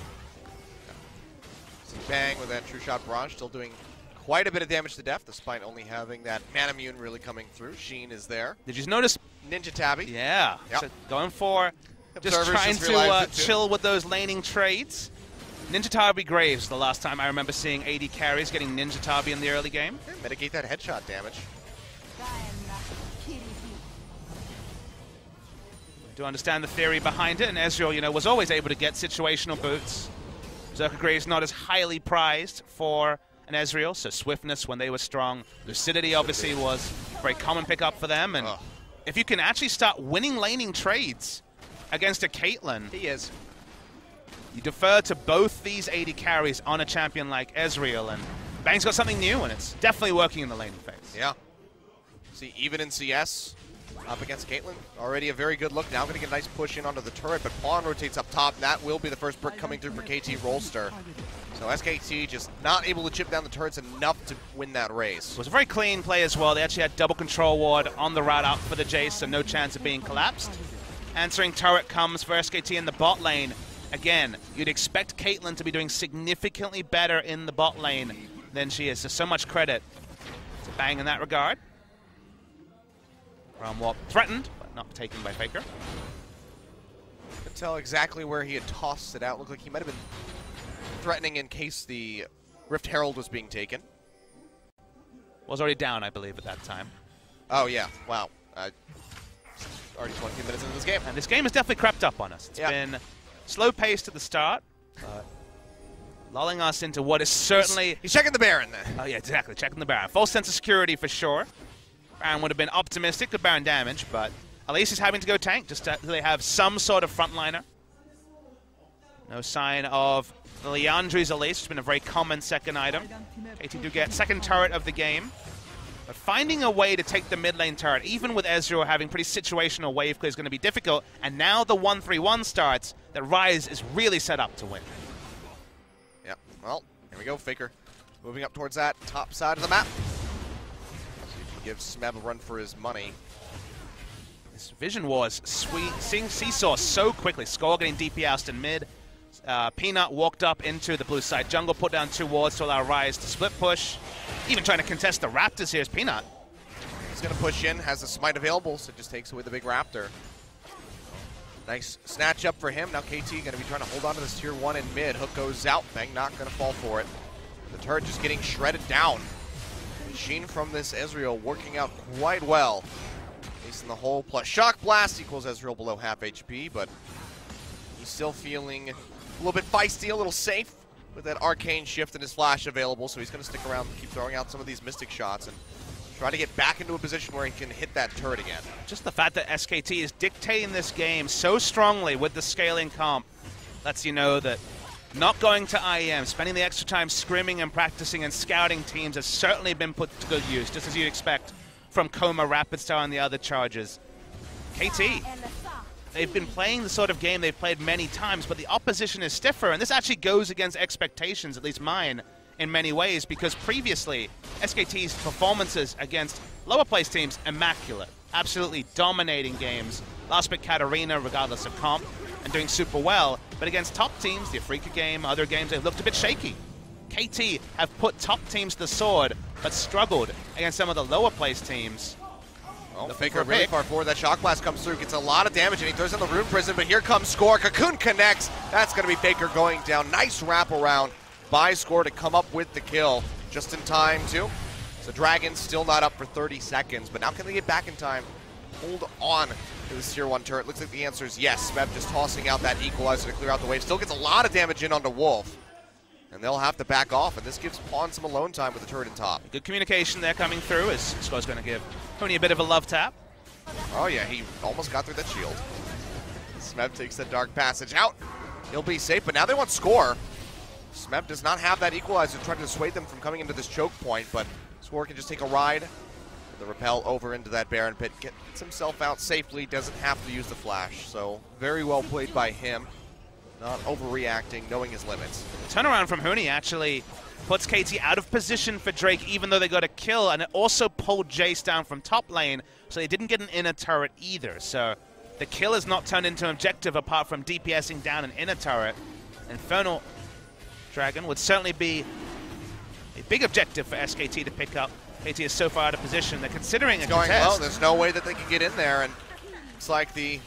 Bang with that True Shot Barrage, still doing quite a bit of damage to Def, despite only having that Mana Immune really coming through. Sheen is there. Did you notice? Ninja Tabby. Yeah. Yep. So going for just Observers trying just to uh, it chill with those laning trades. Ninja Tabi Graves, the last time I remember seeing A D carries getting Ninja Tabi in the early game. Okay, mitigate that headshot damage. Do understand the theory behind it, and Ezreal, you know, was always able to get situational boots. Zerka Graves not as highly prized for an Ezreal, so swiftness when they were strong. Lucidity obviously was a very common pickup for them, and Ugh. if you can actually start winning laning trades against a Caitlyn, he is. You defer to both these A D carries on a champion like Ezreal, and Bang's got something new, and it's definitely working in the laning phase. Yeah. See, even in C S, up against Caitlyn, already a very good look. Now going to get a nice push in onto the turret, but Pawn rotates up top, and that will be the first brick coming through for K T Rolster. So S K T just not able to chip down the turrets enough to win that race. It was a very clean play as well. They actually had double control ward on the route out for the Jace, so no chance of being collapsed. Answering turret comes for S K T in the bot lane. Again, you'd expect Caitlyn to be doing significantly better in the bot lane than she is. So, so much credit to Bang in that regard. Realm Warp threatened, but not taken by Faker. Couldn't tell exactly where he had tossed it out. Looked like he might have been threatening in case the Rift Herald was being taken. Was already down, I believe, at that time. Oh, yeah. Wow. Uh, already twenty minutes into this game. And this game has definitely crept up on us. It's yeah. been slow-paced at the start, but lulling us into what is certainly... He's checking the Baron. Oh, yeah, exactly. Checking the Baron. Full sense of security for sure. Baron would have been optimistic with Baron damage, but at least he's having to go tank just to they have some sort of frontliner. No sign of the Leandri's at least. It's been a very common second item. K T do get second turret of the game. But finding a way to take the mid lane turret, even with Ezreal having pretty situational wave clear, is going to be difficult. And now the one three one starts, that Rise is really set up to win. Yep. Well, here we go. Faker moving up towards that top side of the map. See if he gives Smeb a run for his money. This vision was sweet. Seeing Seesaw so quickly. Skull getting D P ousted in mid. Uh, Peanut walked up into the blue side jungle, put down two wards to allow Rise to split push. Even trying to contest the Raptors here is Peanut. He's going to push in, has the smite available, so just takes away the big Raptor. Nice snatch up for him. Now K T going to be trying to hold on to this tier one in mid. Hook goes out. Bang not going to fall for it. The turret just getting shredded down. Machine from this Ezreal working out quite well. Ace in the hole plus Shock Blast equals Ezreal below half H P, but he's still feeling a little bit feisty, a little safe with that Arcane Shift and his Flash available, so he's going to stick around and keep throwing out some of these Mystic shots and try to get back into a position where he can hit that turret again. Just the fact that S K T is dictating this game so strongly with the scaling comp lets you know that not going to I E M, spending the extra time scrimming and practicing and scouting teams has certainly been put to good use, just as you'd expect from Coma, Rapid Star, and the other charges. K T, they've been playing the sort of game they've played many times, but the opposition is stiffer, and this actually goes against expectations, at least mine, in many ways, because previously, S K T's performances against lower place teams, immaculate. Absolutely dominating games. Last pick Katarina, regardless of comp, and doing super well. But against top teams, the Afrika game, other games, they've looked a bit shaky. K T have put top teams to the sword, but struggled against some of the lower place teams. Oh, Faker really far forward. That shock blast comes through, gets a lot of damage, and he throws in the rune prison, but here comes Score. Cocoon connects. That's going to be Faker going down. Nice wraparound by Score to come up with the kill just in time, too. So Dragon still not up for thirty seconds, but now can they get back in time? Hold on to this tier one turret. Looks like the answer is yes. Smeb just tossing out that equalizer to clear out the wave. Still gets a lot of damage in onto Wolf. And they'll have to back off, and this gives Pawn some alone time with the turret in top. Good communication there coming through as Score's going to give Tony a bit of a love tap. Oh yeah, he almost got through that shield. Smeb takes the Dark Passage out. He'll be safe, but now they want Score. Smeb does not have that equalizer trying to dissuade them from coming into this choke point, but Score can just take a ride. The rappel over into that Baron pit, gets himself out safely, doesn't have to use the flash. So very well played by him. Not overreacting, knowing his limits. The turnaround from Huni actually puts K T out of position for Drake, even though they got a kill, and it also pulled Jace down from top lane, so they didn't get an inner turret either. So the kill is not turned into an objective apart from DPSing down an inner turret. Infernal Dragon would certainly be a big objective for S K T to pick up. K T is so far out of position, they're considering it's a going contest. Well, there's no way that they can get in there, and it's like the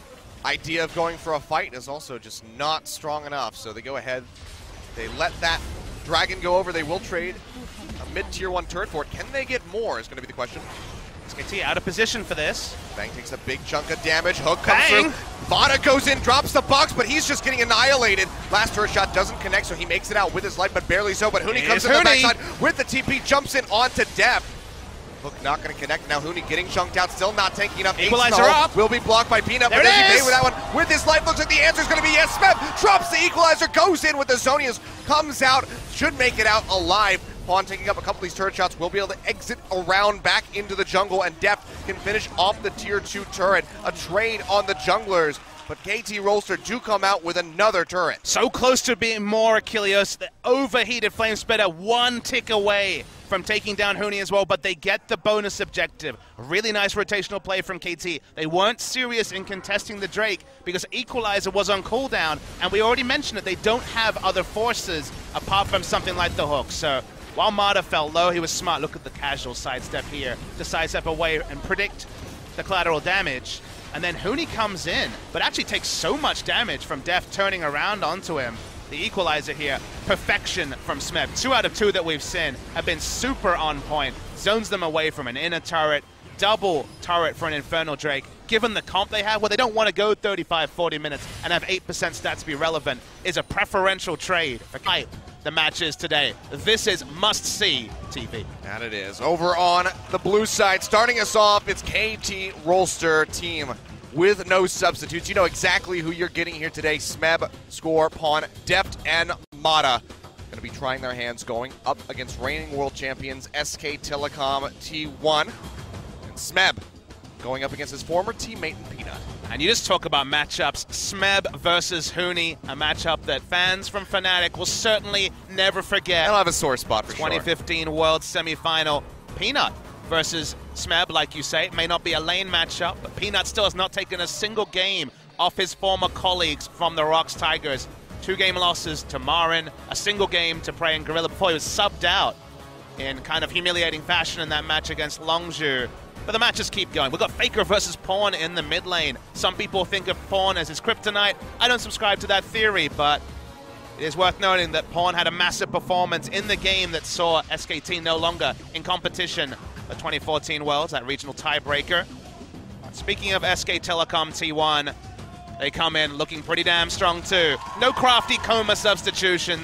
idea of going for a fight is also just not strong enough, so they go ahead. They let that Dragon go over. They will trade a mid-tier one turret for it. Can they get more is going to be the question. S K T out of position for this. Bang takes a big chunk of damage. Hook comes Bang. through. Vada goes in, drops the box, but he's just getting annihilated. Last turret shot doesn't connect, so he makes it out with his life, but barely so. But Huni comes in the backside with the T P, jumps in onto Depth. Hook not going to connect. Now Huni getting chunked out, still not tanking enough. Equalizer up. Will be blocked by Peanut, there but does he is. pay with that one? With his life, looks like the answer is going to be yes. Smeb drops the equalizer, goes in with the Zonias, comes out, should make it out alive. Pawn taking up a couple of these turret shots, will be able to exit around back into the jungle, and Deft can finish off the tier two turret. A trade on the junglers, but K T Rolster do come out with another turret. So close to being more Achilles. The overheated Flame Spitter one tick away from taking down Huni as well, but they get the bonus objective. Really nice rotational play from K T. They weren't serious in contesting the Drake because Equalizer was on cooldown, and we already mentioned it, they don't have other forces apart from something like the hook. So while Mata fell low, he was smart. Look at the casual sidestep here to sidestep away and predict the collateral damage. And then Huni comes in, but actually takes so much damage from Deft turning around onto him. The equalizer here, perfection from Smeb. Two out of two that we've seen have been super on point. Zones them away from an inner turret, double turret for an Infernal Drake. Given the comp they have, where they don't want to go thirty-five, forty minutes and have eight percent stats be relevant, is a preferential trade for the matches today. This is must-see T V. And it is. Over on the blue side, starting us off, it's K T Rolster team with no substitutes. You know exactly who you're getting here today. Smeb, Score, Pawn, Deft, and Mata. Going to be trying their hands going up against reigning world champions S K Telecom T one. And Smeb going up against his former teammate in Peanut. And you just talk about matchups. Smeb versus Huni, a matchup that fans from Fnatic will certainly never forget. I'll have a sore spot for twenty fifteen sure. World Semifinal. Peanut versus Smeb, like you say. It may not be a lane matchup, but Peanut still has not taken a single game off his former colleagues from the Rocks Tigers. Two game losses to Marin, a single game to Prey and Gorilla before he was subbed out in kind of humiliating fashion in that match against Longzhu. But the matches keep going. We've got Faker versus Pawn in the mid lane. Some people think of Pawn as his kryptonite. I don't subscribe to that theory, but it is worth noting that Pawn had a massive performance in the game that saw S K T no longer in competition at twenty fourteen Worlds, that regional tiebreaker. Speaking of S K Telecom T one, they come in looking pretty damn strong too. No crafty Coma substitutions.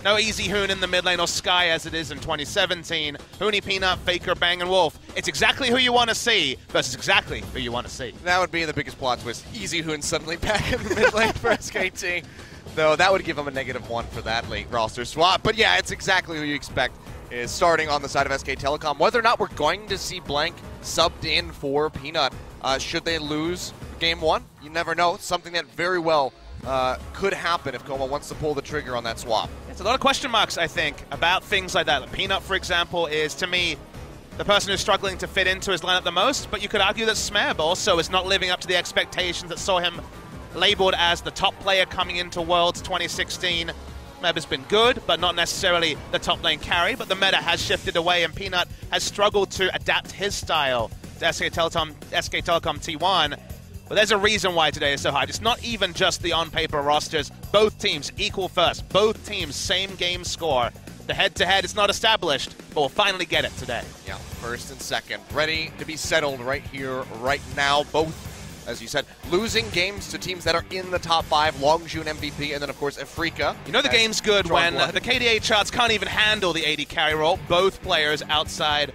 No easy Hoon in the mid lane or Sky as it is in twenty seventeen. Hooney, Peanut, Faker, Bang, and Wolf. It's exactly who you want to see versus exactly who you want to see. That would be the biggest plot twist. Easy Hoon suddenly back in the mid lane for S K T. Though that would give him a negative one for that late roster swap. But yeah, it's exactly who you expect is starting on the side of S K Telecom. Whether or not we're going to see Blank subbed in for Peanut, uh, should they lose game one, you never know. It's something that very well uh, could happen if Coma wants to pull the trigger on that swap. It's a lot of question marks, I think, about things like that. Peanut, for example, is, to me, the person who's struggling to fit into his lineup the most, but you could argue that Smeb also is not living up to the expectations that saw him labeled as the top player coming into Worlds twenty sixteen. Smeb has been good, but not necessarily the top lane carry, but the meta has shifted away, and Peanut has struggled to adapt his style to S K Telecom, S K Telecom T one. But there's a reason why today is so hard. It's not even just the on-paper rosters. Both teams equal first. Both teams same game score. The head-to-head is not established, but we'll finally get it today. Yeah, first and second. Ready to be settled right here, right now. Both, as you said, losing games to teams that are in the top five. Longjun M V P, and then, of course, Afrika. You know the game's good when uh, the K D A charts can't even handle the A D carry role. Both players outside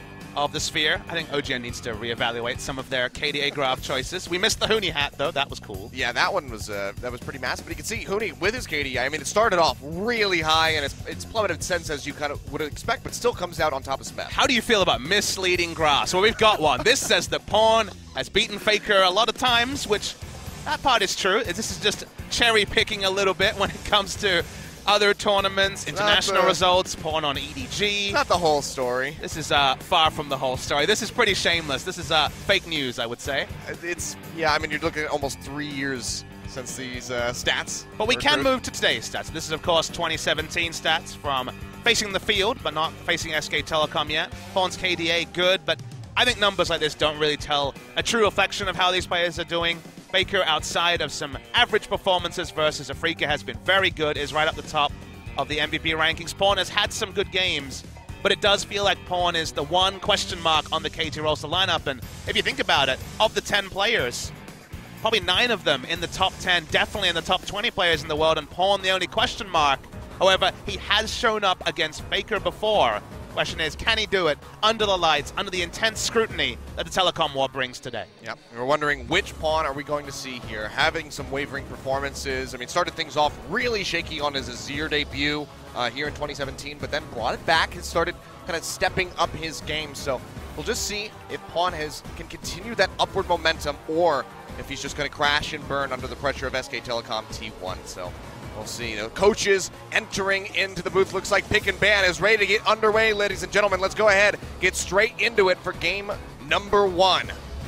of the sphere. I think O G N needs to reevaluate some of their K D A graph choices. We missed the Hooney hat, though. That was cool. Yeah, that one was uh, that was pretty massive. But you can see Hooney with his K D A. I mean, it started off really high, and it's, it's plummeted since, as you kind of would expect, but still comes out on top of Smeb. How do you feel about misleading graphs? Well, we've got one. This says that Pawn has beaten Faker a lot of times, which that part is true. This is just cherry-picking a little bit when it comes to other tournaments, international the, results, Pawn on E D G. Not the whole story. This is uh, far from the whole story. This is pretty shameless. This is uh, fake news, I would say. It's, yeah, I mean, you're looking at almost three years since these uh, stats. But we can move to today's stats. This is, of course, twenty seventeen stats from facing the field, but not facing S K Telecom yet. Pawn's K D A, good, but I think numbers like this don't really tell a true reflection of how these players are doing. Faker, outside of some average performances versus Afrika, has been very good, is right up the top of the M V P rankings. Pawn has had some good games, but it does feel like Pawn is the one question mark on the K T Rolster lineup. And if you think about it, of the ten players, probably nine of them in the top ten, definitely in the top twenty players in the world, and Pawn the only question mark. However, he has shown up against Faker before. Question is, can he do it under the lights, under the intense scrutiny that the Telecom War brings today? Yep. We're wondering which Pawn are we going to see here, having some wavering performances. I mean, started things off really shaky on his Azir debut uh, here in twenty seventeen, but then brought it back and started kind of stepping up his game. So we'll just see if Pawn has can continue that upward momentum, or if he's just going to crash and burn under the pressure of S K Telecom T one. So we'll see. The coaches entering into the booth. Looks like Pick and Ban is ready to get underway, ladies and gentlemen. Let's go ahead, get straight into it for game number one.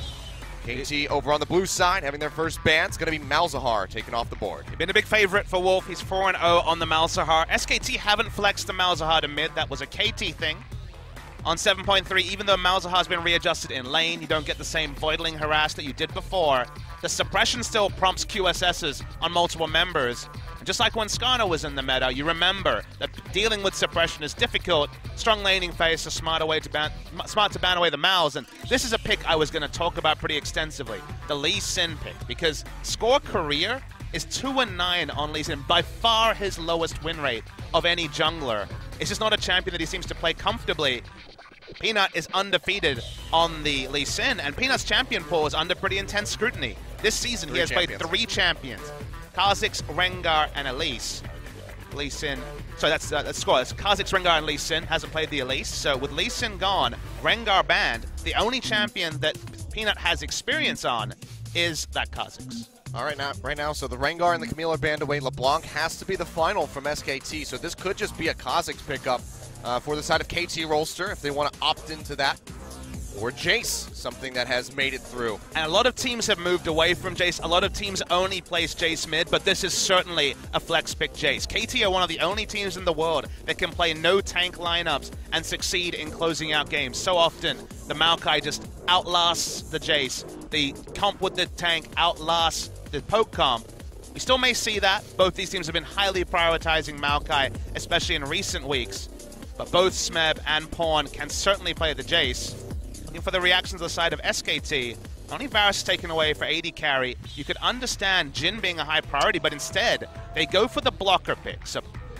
K T over on the blue side, having their first ban. It's going to be Malzahar taken off the board. He's been a big favorite for Wolf. He's four and oh on the Malzahar. S K T haven't flexed the Malzahar to mid. That was a K T thing. On seven point three, even though Malzahar's been readjusted in lane, you don't get the same Voidling harass that you did before. The suppression still prompts Q S Ss on multiple members. And just like when Skarner was in the meta, you remember that dealing with suppression is difficult. Strong laning phase, a smarter way to ban, smart to ban away the Mals. And this is a pick I was going to talk about pretty extensively, the Lee Sin pick, because score career is two and nine on Lee Sin, by far his lowest win rate of any jungler. It's just not a champion that he seems to play comfortably. Peanut is undefeated on the Lee Sin, and Peanut's champion pool is under pretty intense scrutiny. This season, three he has champions. played three champions. Kha'Zix, Rengar, and Elise. Lee Sin, sorry, that's uh, that's score. That's Kha'Zix, Rengar, and Lee Sin. Hasn't played the Elise. So with Lee Sin gone, Rengar banned, the only champion that Peanut has experience on is that Kha'Zix. All right, now, right now, so the Rengar and the Camille are banned away. LeBlanc has to be the final from S K T, so this could just be a Kha'Zix pickup uh, for the side of K T Rolster if they want to opt into that. Or Jace, something that has made it through. And a lot of teams have moved away from Jace. A lot of teams only place Jace mid, but this is certainly a flex pick Jace. K T are one of the only teams in the world that can play no tank lineups and succeed in closing out games. So often, the Maokai just outlasts the Jace. The comp with the tank outlasts the poke comp. We still may see that. Both these teams have been highly prioritizing Maokai, especially in recent weeks. But both Smeb and Pawn can certainly play the Jace. For the reactions on the side of S K T, only Varus taken away for A D carry. You could understand Jhin being a high priority, but instead, they go for the blocker pick. So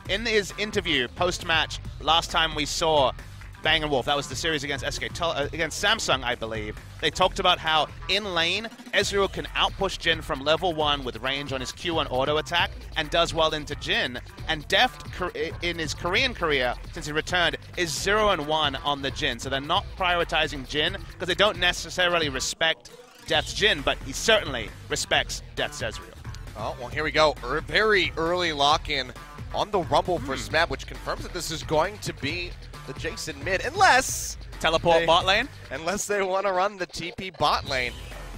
in his interview post-match last time we saw Bang and Wolf, that was the series against S K T, uh, against Samsung, I believe. They talked about how in lane, Ezreal can outpush Jhin from level one with range on his Q one auto attack and does well into Jhin. And Deft, in his Korean career, since he returned, is zero and one on the Jhin. So they're not prioritizing Jhin because they don't necessarily respect Deft's Jhin, but he certainly respects Deft's Ezreal. Oh, well, here we go. Er, very early lock-in on the Rumble for Hmm. Smeb, which confirms that this is going to be the Jason mid, unless Teleport they, bot lane? unless they want to run the T P bot lane.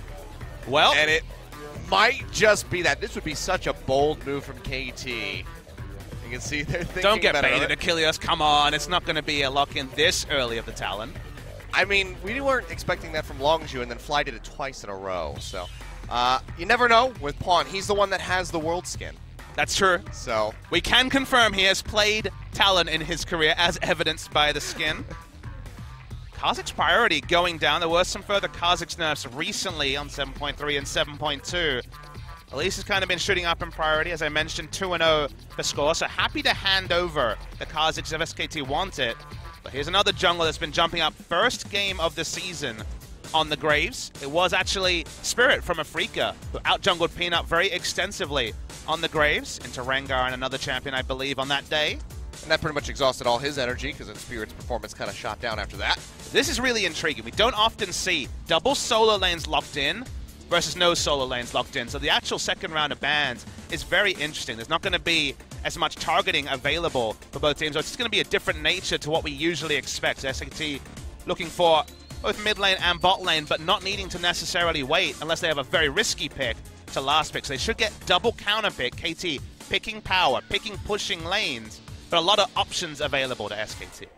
Well, And it might just be that. This would be such a bold move from K T. You can see they're thinking don't get about baited, it. Achilles. Come on, it's not going to be a lock-in this early of the Talon. I mean, we weren't expecting that from Longzhu, and then Fly did it twice in a row. So uh, you never know with Pawn. He's the one that has the world skin. That's true. So We can confirm he has played Talon in his career, as evidenced by the skin. Kha'Zix's priority going down. There were some further Kha'Zix nerfs recently on seven point three and seven point two. Elise has kind of been shooting up in priority, as I mentioned, two and oh for score. So happy to hand over the Kha'Zix if S K T want it. But here's another jungler that's been jumping up. First game of the season on the Graves. It was actually Spirit from Afrika who out-jungled Peanut very extensively on the Graves into Rengar and another champion, I believe, on that day. and that pretty much exhausted all his energy because then Spirit's performance kind of shot down after that. This is really intriguing. We don't often see double solo lanes locked in versus no solo lanes locked in. So the actual second round of bans is very interesting. There's not going to be as much targeting available for both teams. So it's just going to be a different nature to what we usually expect. S K T looking for both mid lane and bot lane, but not needing to necessarily wait unless they have a very risky pick to last pick. So they should get double counter pick. K T picking power, picking pushing lanes, but a lot of options available to S K T.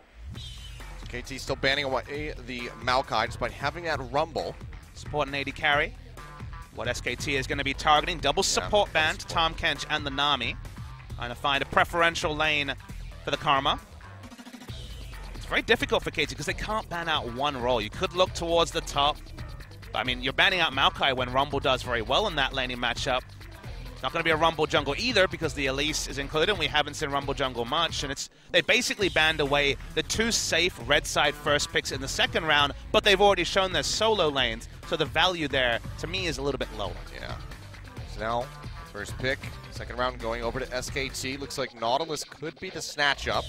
K T still banning away the Maokai despite having that Rumble. Support and A D carry. What S K T is going to be targeting. Double support yeah, ban to Tahm Kench and the Nami. Trying to find a preferential lane for the Karma. It's very difficult for K T because they can't ban out one role. You could look towards the top. But, I mean, you're banning out Maokai when Rumble does very well in that laning matchup. It's not going to be a Rumble jungle either because the Elise is included and we haven't seen Rumble jungle much. And it's they basically banned away the two safe red side first picks in the second round, but they've already shown their solo lanes. So the value there, to me, is a little bit lower. Yeah. So now, first pick, second round going over to S K T. Looks like Nautilus could be the snatch up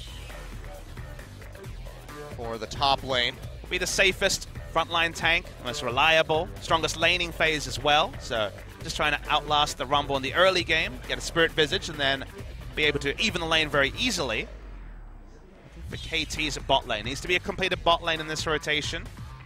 for the top lane. Be the safest frontline tank, most reliable, strongest laning phase as well. So just trying to outlast the Rumble in the early game, get a Spirit Visage, and then be able to even the lane very easily. For K T's bot lane, needs to be a completed bot lane in this rotation.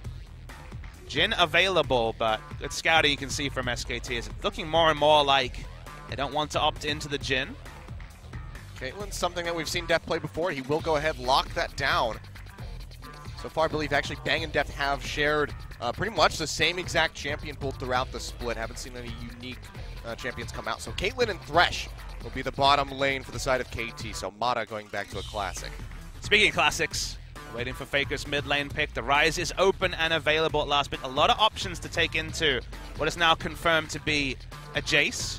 Jhin available, but good scouting you can see from S K T is looking more and more like they don't want to opt into the Jhin. Caitlin's something that we've seen Deft play before. He will go ahead, lock that down. So far, I believe actually Bang and Deft have shared uh, pretty much the same exact champion pool throughout the split. Haven't seen any unique uh, champions come out. So Caitlyn and Thresh will be the bottom lane for the side of K T. So Mata going back to a classic. Speaking of classics, waiting for Faker's mid lane pick. The Rise is open and available at last pick. A lot of options to take into what is now confirmed to be a Jace.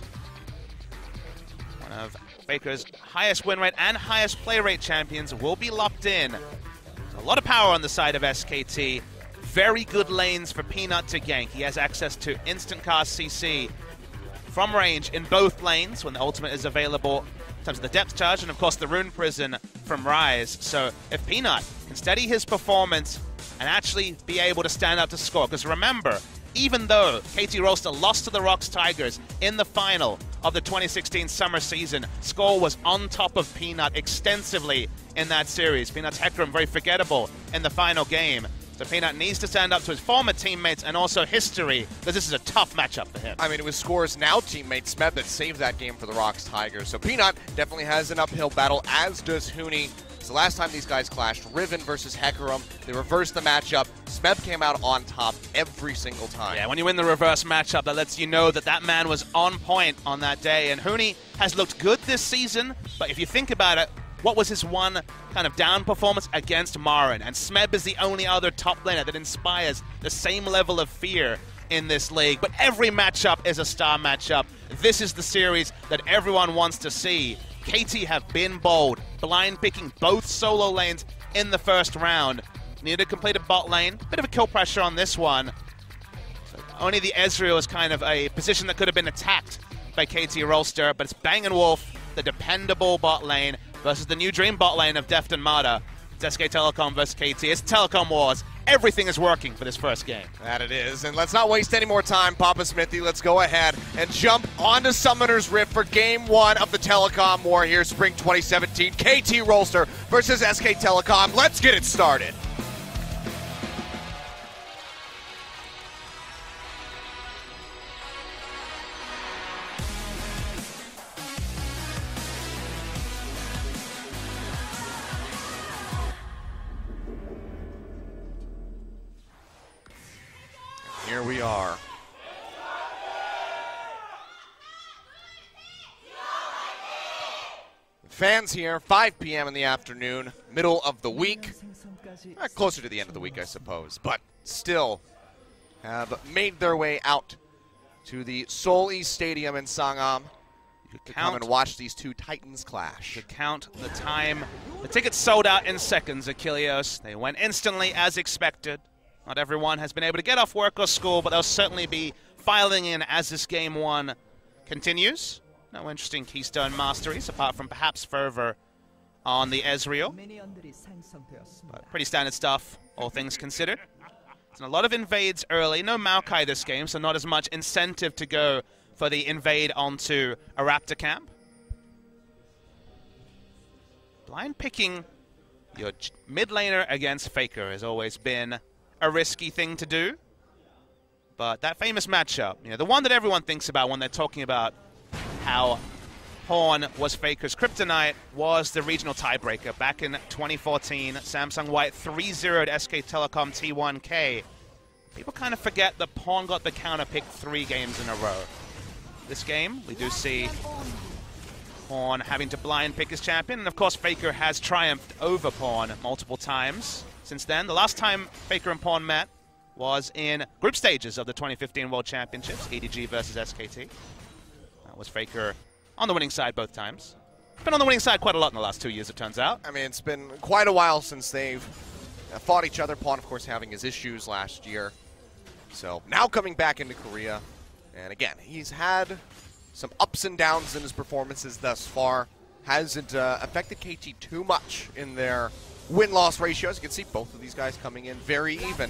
One of Faker's highest win rate and highest play rate champions will be locked in. A lot of power on the side of S K T. Very good lanes for Peanut to gank. He has access to instant cast C C from range in both lanes when the ultimate is available in terms of the depth charge, and of course the Rune Prison from Rise. So if Peanut can steady his performance and actually be able to stand up to score, because remember, even though K T Rolster lost to the Rocks Tigers in the final of the twenty sixteen summer season, Score was on top of Peanut extensively in that series. Peanut's Hecarim very forgettable in the final game. So Peanut needs to stand up to his former teammates and also history, because this is a tough matchup for him. I mean, it was Score's now teammate Smeb that saved that game for the Rocks Tigers. So Peanut definitely has an uphill battle, as does Huni. So the last time these guys clashed, Riven versus Hecarim, they reversed the matchup. Smeb came out on top every single time. Yeah, when you win the reverse matchup, that lets you know that that man was on point on that day. And Huni has looked good this season, but if you think about it, what was his one kind of down performance against Marin? And Smeb is the only other top laner that inspires the same level of fear in this league. But every matchup is a star matchup. This is the series that everyone wants to see. K T have been bold, blind picking both solo lanes in the first round. Needed to complete a bot lane. Bit of a kill pressure on this one. So only the Ezreal is kind of a position that could have been attacked by K T Rolster, but it's Bang and Wolf, the dependable bot lane, versus the new dream bot lane of Deft and Mata. It's S K Telecom versus K T. It's Telecom Wars. Everything is working for this first game. That it is. And let's not waste any more time, Papa Smithy. Let's go ahead and jump onto Summoner's Rift for game one of the Telecom War here, Spring twenty seventeen. K T Rolster versus S K Telecom. Let's get it started. Here we are. Fans here, five p m in the afternoon, middle of the week. Eh, closer to the end of the week, I suppose, but still have made their way out to the Seoul East Stadium in Sangam to come and watch these two titans clash. To count the time. The tickets sold out in seconds, Achilleos. They went instantly as expected. Not everyone has been able to get off work or school, but they'll certainly be filing in as this game one continues. No interesting Keystone masteries, apart from perhaps Fervor on the Ezreal. But pretty standard stuff, all things considered. And a lot of invades early. No Maokai this game, so not as much incentive to go for the invade onto a Raptor camp. Blind picking your mid laner against Faker has always been a risky thing to do, but that famous matchup, you know, the one that everyone thinks about when they're talking about how Pawn was Faker's kryptonite, was the regional tiebreaker back in twenty fourteen. Samsung White three zero'd S K Telecom T one K. People kind of forget that Pawn got the counter pick three games in a row. This game, we do see Pawn having to blind pick his champion, and of course Faker has triumphed over Pawn multiple times since then. The last time Faker and Pawn met was in group stages of the twenty fifteen World Championships, E D G versus S K T. That was Faker on the winning side both times. Been on the winning side quite a lot in the last two years, it turns out. I mean, it's been quite a while since they've fought each other. Pawn, of course, having his issues last year. So now coming back into Korea. And again, he's had some ups and downs in his performances thus far. Hasn't uh, affected K T too much in their win-loss ratios. You can see both of these guys coming in very even.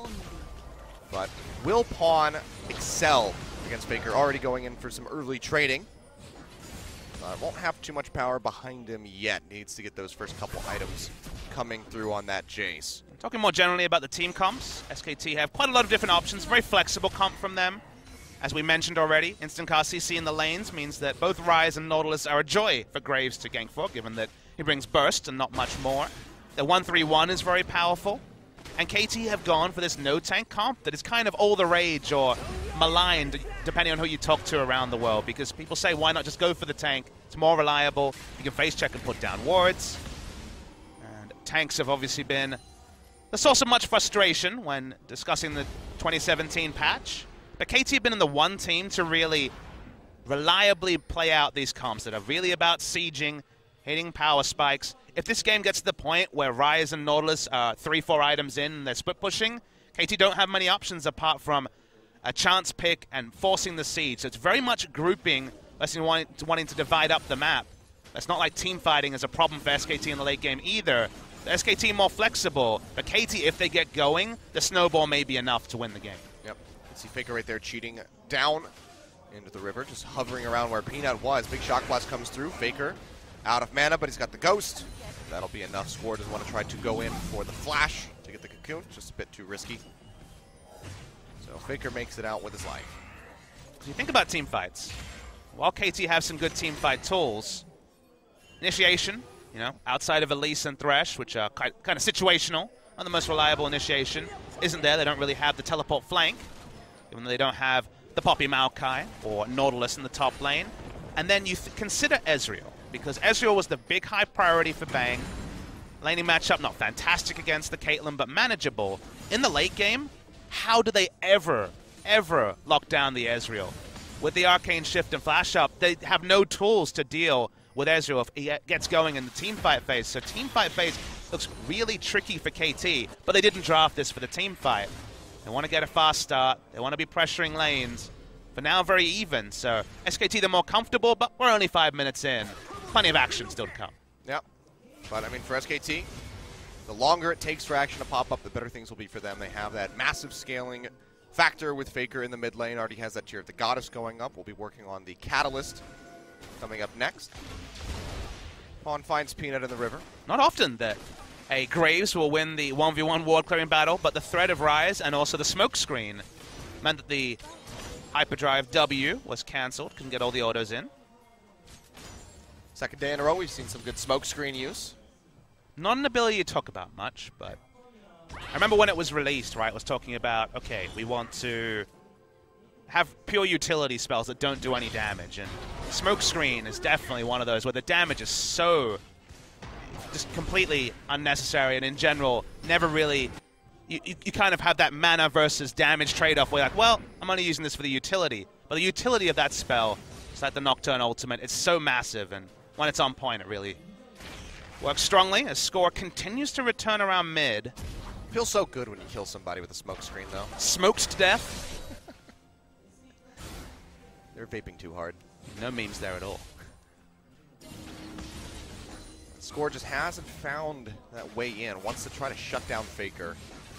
But will Pawn excel against Faker? Already going in for some early trading. Uh, won't have too much power behind him yet. Needs to get those first couple items coming through on that Jace. Talking more generally about the team comps, S K T have quite a lot of different options. Very flexible comp from them. As we mentioned already, instant cast C C in the lanes means that both Ryze and Nautilus are a joy for Graves to gank for, given that he brings burst and not much more. The one three one is very powerful. And K T have gone for this no-tank comp that is kind of all the rage or maligned, depending on who you talk to around the world, because people say, why not just go for the tank? It's more reliable. You can face check and put down wards. And tanks have obviously been the source of much frustration when discussing the twenty seventeen patch. But K T have been in the one team to really reliably play out these comps that are really about sieging, hitting power spikes. If this game gets to the point where Ryze and Nautilus are three, four items in and they're split pushing, K T don't have many options apart from a chance pick and forcing the siege. So it's very much grouping, less than wanting to, wanting to divide up the map. It's not like team fighting is a problem for S K T in the late game either. The S K T more flexible, but K T, if they get going, the snowball may be enough to win the game. Yep. You see Faker right there cheating down into the river, just hovering around where Peanut was. Big shock blast comes through. Faker out of mana, but he's got the ghost. That'll be enough. Square doesn't want to try to go in for the flash to get the cocoon. Just a bit too risky. So Faker makes it out with his life. If you think about team fights, while K T have some good team fight tools, initiation, you know, outside of Elise and Thresh, which are kind of situational, not the most reliable initiation, isn't there. They don't really have the teleport flank, even though they don't have the Poppy Maokai or Nautilus in the top lane. And then you th consider Ezreal, because Ezreal was the big high priority for Bang. Laning matchup, not fantastic against the Caitlyn, but manageable. In the late game, how do they ever, ever lock down the Ezreal? With the Arcane Shift and Flash Up, they have no tools to deal with Ezreal if he gets going in the team fight phase. So team fight phase looks really tricky for K T, but they didn't draft this for the team fight. They want to get a fast start. They want to be pressuring lanes. For now, very even. So S K T, they're more comfortable, but we're only five minutes in. Plenty of action still to come. Yep. But, I mean, for S K T, the longer it takes for action to pop up, the better things will be for them. They have that massive scaling factor with Faker in the mid lane. Already has that tier of the Goddess going up. We'll be working on the Catalyst coming up next. Pawn finds Peanut in the river. Not often that a Graves will win the one v one ward clearing battle, but the threat of Rise and also the smoke screen meant that the Hyperdrive W was cancelled. Couldn't get all the autos in. Second day in a row, we've seen some good smoke screen use. Not an ability you talk about much, but I remember when it was released, right, it was talking about, okay, we want to have pure utility spells that don't do any damage, and smoke screen is definitely one of those where the damage is so just completely unnecessary, and in general, never really, you, you, you kind of have that mana versus damage trade-off where you're like, well, I'm only using this for the utility. But the utility of that spell, it's like the Nocturne ultimate, it's so massive, and when it's on point, it really works strongly as score continues to return around mid. Feels so good when you kill somebody with a smoke screen, though. Smoked to death. They're vaping too hard. No memes there at all. Score just hasn't found that way in. Wants to try to shut down Faker.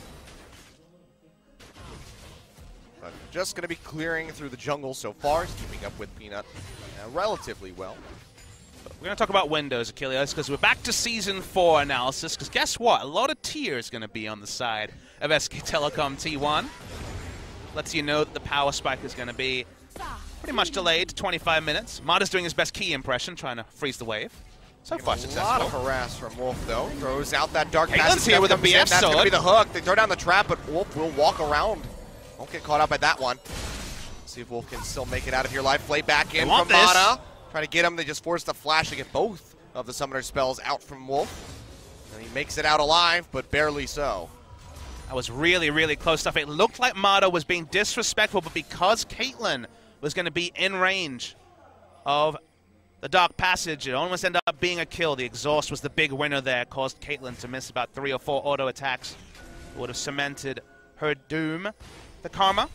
But just going to be clearing through the jungle so far. He's keeping up with Peanut uh, relatively well. We're going to talk about Windows, Achilles, because we're back to Season four analysis, because guess what? A lot of tier is going to be on the side of S K Telecom T one. Lets you know that the power spike is going to be pretty much delayed to twenty-five minutes. Mada's doing his best key impression, trying to freeze the wave. So far successful. A lot of harass from Wolf, though. Throws out that dark Caitlin's here with a B F That's sword. going to be the hook. They throw down the trap, but Wolf will walk around. Won't get caught up by that one. See if Wolf can still make it out of here. Live play back in from Mada. Trying to get him. They just force the flash to get both of the summoner spells out from Wolf. And he makes it out alive, but barely so. That was really, really close stuff. It looked like Mada was being disrespectful, but because Caitlyn was going to be in range of the Dark Passage, it almost ended up being a kill. The exhaust was the big winner there, caused Caitlyn to miss about three or four auto attacks. It would have cemented her doom. The Karma.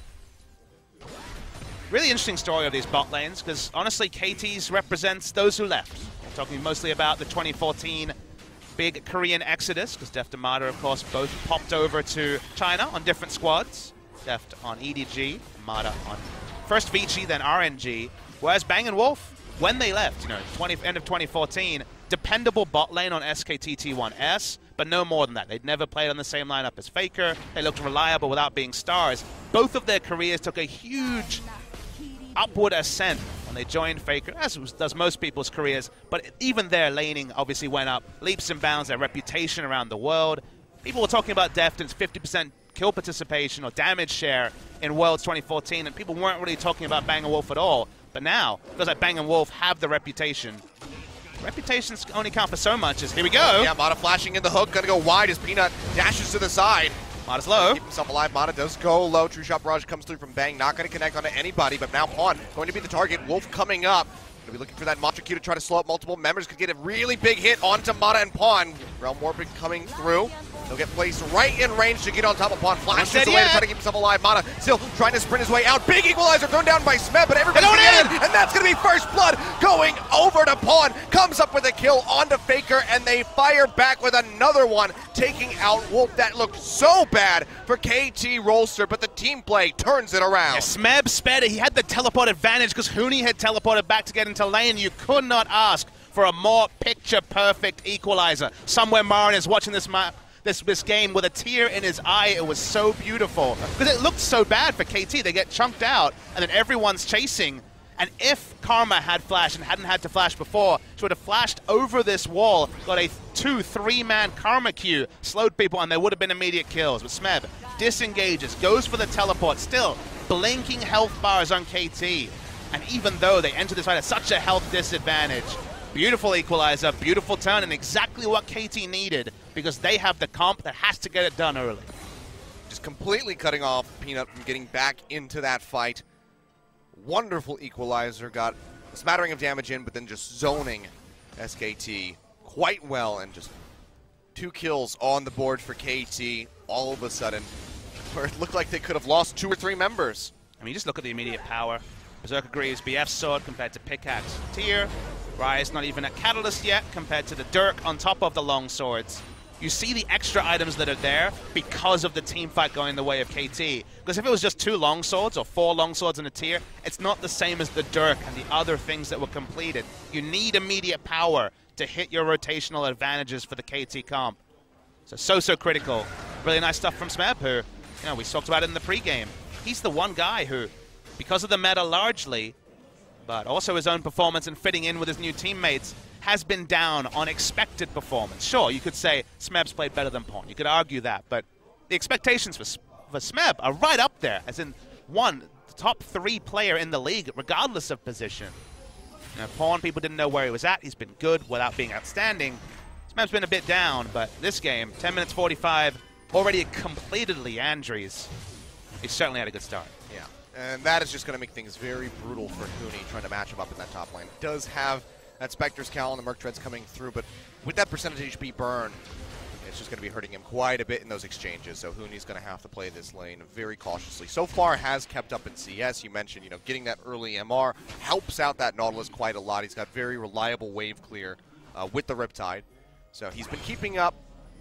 Really interesting story of these bot lanes, because honestly, K T's represents those who left. I'm talking mostly about the twenty fourteen big Korean exodus, because Deft and Mada, of course, both popped over to China on different squads. Deft on E D G, Mada on first V G, then R N G. Whereas Bang and Wolf, when they left, you know, twenty, end of twenty fourteen, dependable bot lane on S K T T one S, but no more than that. They'd never played on the same lineup as Faker. They looked reliable without being stars. Both of their careers took a huge upward ascent when they joined Faker, as was, does most people's careers, but even their laning obviously went up leaps and bounds, their reputation around the world. People were talking about Defton's fifty percent kill participation or damage share in Worlds twenty fourteen, and people weren't really talking about Bang and Wolf at all. But now, it feels like Bang and Wolf have the reputation. Reputations only count for so much as, here we go. Yeah, Mada flashing in the hook, gonna go wide as Peanut dashes to the side. Mada's low. Keep himself alive. Mada does go low. True Shot Barrage comes through from Bang. Not going to connect onto anybody, but now Pawn going to be the target. Wolf coming up. Going to be looking for that Mantra Q to try to slow up multiple members. Could get a really big hit onto Mada and Pawn. Realm Warping coming through. He'll get placed right in range to get on top of Pawn. Flashes away to try to keep himself alive. Mada still trying to sprint his way out. Big equalizer thrown down by Smeb, but everybody's going to get it. And that's going to be first blood going over to Pawn. Comes up with a kill onto Faker, and they fire back with another one, taking out Wolf. That looked so bad for K T Rolster, but the team play turns it around. Yeah, Smeb sped it. He had the teleport advantage because Huni had teleported back to get into lane. You could not ask for a more picture-perfect equalizer. Somewhere Marin is watching this map. This, this game with a tear in his eye. It was so beautiful because it looked so bad for K T. They get chunked out and then everyone's chasing. And if Karma had flashed and hadn't had to flash before, she would have flashed over this wall, got a two, three-man Karma Q, slowed people, and there would have been immediate kills. But Smeb disengages, goes for the teleport, still blinking health bars on K T. And even though they enter this fight at such a health disadvantage, beautiful equalizer, beautiful turn, and exactly what K T needed, because they have the comp that has to get it done early. Just completely cutting off Peanut from getting back into that fight. Wonderful equalizer, got a smattering of damage in, but then just zoning S K T quite well, and just two kills on the board for K T all of a sudden, where it looked like they could have lost two or three members. I mean, just look at the immediate power. Berserker Greaves, B F Sword compared to Pickaxe Tier. Rise not even a Catalyst yet compared to the Dirk on top of the long swords. You see the extra items that are there because of the team fight going the way of K T. Because if it was just two long swords or four long swords in a tier, it's not the same as the Dirk and the other things that were completed. You need immediate power to hit your rotational advantages for the K T comp. So, so, so critical. Really nice stuff from Smeb, who, you know, we talked about it in the pregame. He's the one guy who, because of the meta largely, but also his own performance and fitting in with his new teammates, has been down on expected performance. Sure, you could say Smeb's played better than Pawn. You could argue that, but the expectations for, for Smeb are right up there, as in, one, the top three player in the league, regardless of position. You know, Pawn, people didn't know where he was at. He's been good without being outstanding. Smeb's been a bit down, but this game, ten minutes forty-five, already completed Leandries. He's certainly had a good start. Yeah, and that is just going to make things very brutal for Huni trying to match him up in that top lane. Does have that Spectre's Cowl and the Merc Treads coming through, but with that percentage H P burn, it's just going to be hurting him quite a bit in those exchanges. So Huni's going to have to play this lane very cautiously. So far has kept up in C S. You mentioned, you know, getting that early M R helps out that Nautilus quite a lot. He's got very reliable wave clear uh, with the Riptide. So he's been keeping up,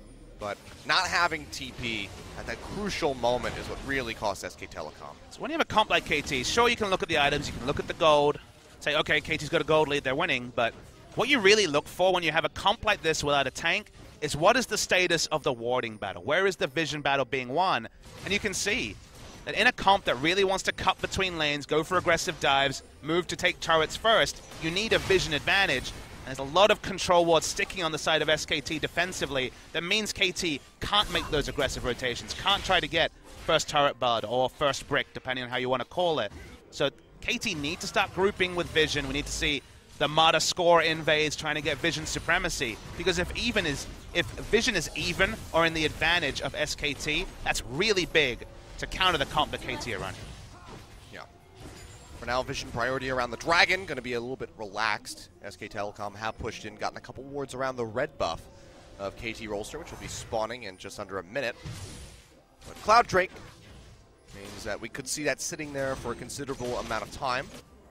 but not having T P at that crucial moment is what really cost S K Telecom. So when you have a comp like K T, sure, you can look at the items, you can look at the gold, say, okay, K T's got a gold lead, they're winning, but what you really look for when you have a comp like this without a tank is what is the status of the warding battle? Where is the vision battle being won? And you can see that in a comp that really wants to cut between lanes, go for aggressive dives, move to take turrets first, you need a vision advantage. And there's a lot of control wards sticking on the side of S K T defensively. That means K T can't make those aggressive rotations, can't try to get first turret bud or first brick, depending on how you want to call it. So K T need to start grouping with vision. We need to see the Mata score invades trying to get vision supremacy. Because if even is if vision is even or in the advantage of S K T, that's really big to counter the comp that K T are running. Yeah. For now, vision priority around the Dragon, going to be a little bit relaxed. S K Telecom have pushed in, gotten a couple wards around the red buff of K T Rolster, which will be spawning in just under a minute. But Cloud Drake means that we could see that sitting there for a considerable amount of time.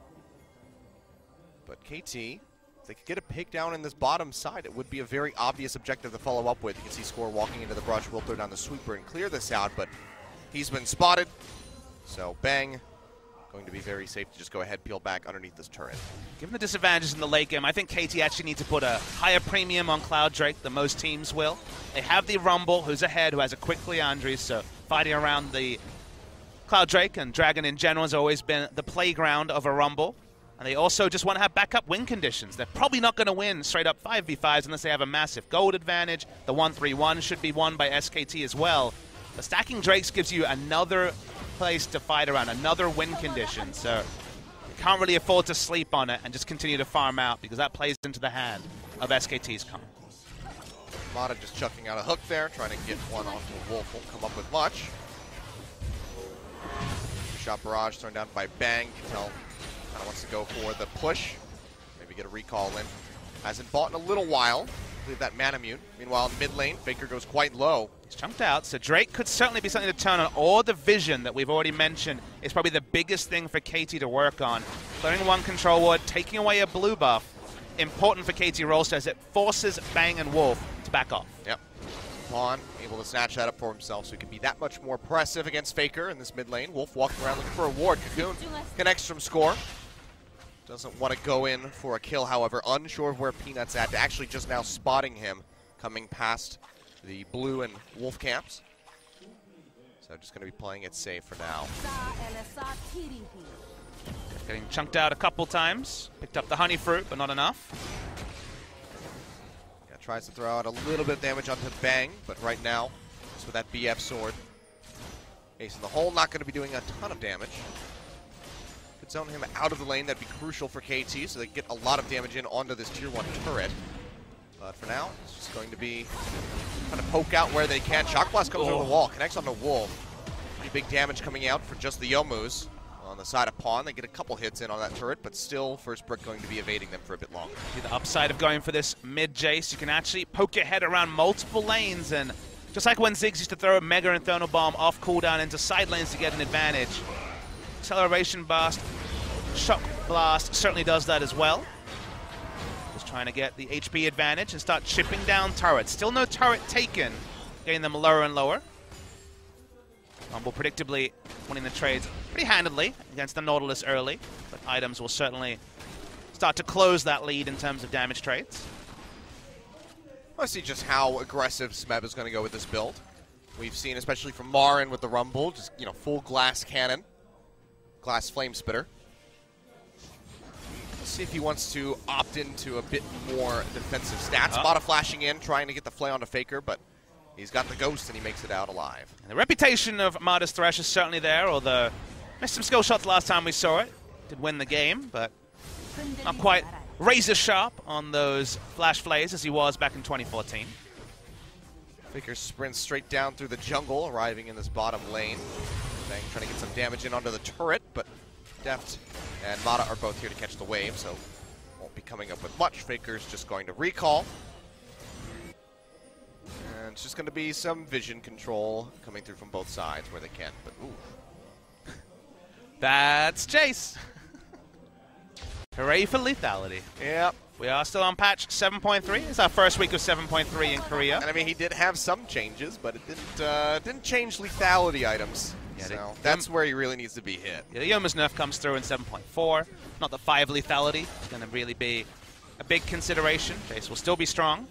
But K T, if they could get a pick down in this bottom side, it would be a very obvious objective to follow up with. You can see Score walking into the brush, will throw down the sweeper and clear this out, but he's been spotted. So Bang, going to be very safe to just go ahead, peel back underneath this turret. Given the disadvantages in the late game, I think K T actually needs to put a higher premium on Cloud Drake than most teams will. They have the Rumble, who's ahead, who has a quick Leandries, so fighting around the Cloud Drake and Dragon in general has always been the playground of a Rumble. And they also just want to have backup win conditions. They're probably not going to win straight up five v fives unless they have a massive gold advantage. The one three one should be won by S K T as well. But stacking Drakes gives you another place to fight around, another win condition. So you can't really afford to sleep on it and just continue to farm out because that plays into the hand of S K T's comp. Mata just chucking out a hook there, trying to get one onto Wolf. Won't come up with much. Shot barrage thrown down by Bang. You can tell kind of wants to go for the push. Maybe get a recall in. Hasn't bought in a little while. Leave that mana mute. Meanwhile, mid lane, Faker goes quite low. He's chunked out, so Drake could certainly be something to turn on. Or the vision that we've already mentioned is probably the biggest thing for K T to work on. Clearing one control ward, taking away a blue buff. Important for K T Rolster as it forces Bang and Wolf to back off. Yep. Pawn able to snatch that up for himself, so he can be that much more pressive against Faker in this mid lane. Wolf walking around looking for a ward. Cocoon connects from Score. Doesn't want to go in for a kill, however, unsure of where Peanut's at. Actually just now spotting him coming past the blue and Wolf camps. So just going to be playing it safe for now. Getting chunked out a couple times. Picked up the honey fruit, but not enough. Yeah, tries to throw out a little bit of damage onto Bang, but right now, just with that B F sword, Ace in the hole, not going to be doing a ton of damage. Could zone him out of the lane, that'd be crucial for K T, so they get a lot of damage in onto this tier one turret. But for now, it's just going to be kind of poke out where they can. Shock Blast comes oh. over the wall, connects onto Wolf. Pretty big damage coming out for just the Yomus. on the side of Pawn. They get a couple hits in on that turret, but still First Brick going to be evading them for a bit longer. The upside of going for this mid Jace, you can actually poke your head around multiple lanes, and just like when Ziggs used to throw a Mega Inferno Bomb off cooldown into side lanes to get an advantage, Acceleration Burst, Shock Blast certainly does that as well. Just trying to get the H P advantage and start chipping down turrets. Still no turret taken, getting them lower and lower. Rumble predictably winning the trades pretty handedly against the Nautilus early, but items will certainly start to close that lead in terms of damage trades. Let's see just how aggressive Smeb is going to go with this build. We've seen, especially from Marin with the Rumble, just, you know, full glass cannon, glass flame spitter. Let's see if he wants to opt into a bit more defensive stats. Uh. Mata flashing in, trying to get the flay onto Faker, but he's got the ghost and he makes it out alive. And the reputation of Mata's Thresh is certainly there, although missed some skill shots last time we saw it. Did win the game, but not quite razor sharp on those flash flays as he was back in twenty fourteen. Faker sprints straight down through the jungle, arriving in this bottom lane. Bang trying to get some damage in onto the turret, but Deft and Mata are both here to catch the wave, so won't be coming up with much. Faker's just going to recall. And it's just going to be some vision control coming through from both sides where they can, but ooh. That's Jace. Hooray for lethality. Yep. We are still on patch seven point three. It's our first week of seven point three in Korea. And I mean, he did have some changes, but it didn't uh, didn't change lethality items. Yeah, so they, that's where he really needs to be hit. Yeah, the Yoma's nerf comes through in seven point four. Not the five lethality. It's going to really be a big consideration. Jace will still be strong.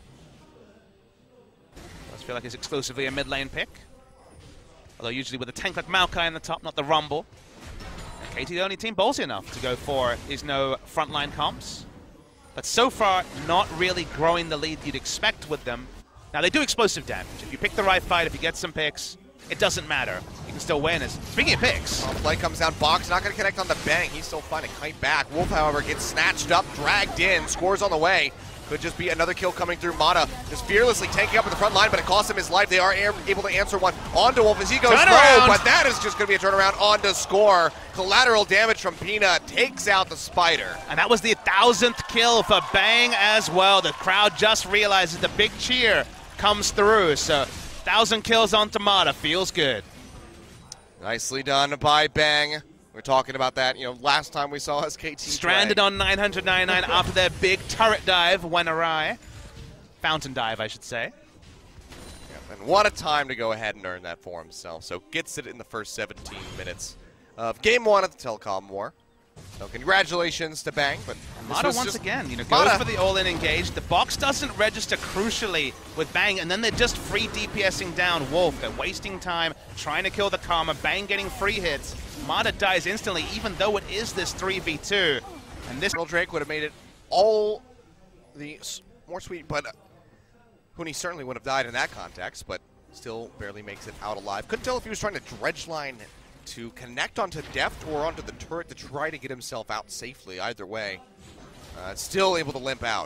Does feel like he's exclusively a mid lane pick. Although usually with a tank like Maokai in the top, not the Rumble. And K T the only team ballsy enough to go for is no frontline comps. But so far, not really growing the lead you'd expect with them. Now, they do explosive damage. If you pick the right fight, if you get some picks, it doesn't matter. You can still win. As Speaking of picks. Well, play comes down, Box not going to connect on the bang. He's still finding kite back. Wolf, however, gets snatched up, dragged in, scores on the way. Could just be another kill coming through. Mata just fearlessly tanking up in the front line, but it costs him his life. They are able to answer one onto Wolf as he goes low, but that is just going to be a turnaround onto Score. Collateral damage from Peanut takes out the Spider. And that was the thousandth kill for Bang as well. The crowd just realizes the big cheer comes through. So, thousand kills onto Mata. Feels good. Nicely done by Bang. We're talking about that, you know, last time we saw S K T stranded play. on nine hundred ninety-nine after their big turret dive went awry. Fountain dive, I should say. Yeah, and what a time to go ahead and earn that for himself. So gets it in the first seventeen minutes of game one at the Telecom War. So congratulations to Bang, but Mata once again, you know, goes Mata. for the all-in engage. The box doesn't register crucially with Bang, and then they're just free DPSing down Wolf. They're wasting time trying to kill the Karma. Bang getting free hits. Mata dies instantly, even though it is this three v two. And this Drake would have made it all the more sweet, but uh, Huni certainly would have died in that context, but still barely makes it out alive. Couldn't tell if he was trying to dredge line to connect onto Deft or onto the turret to try to get himself out safely. Either way, uh, still able to limp out.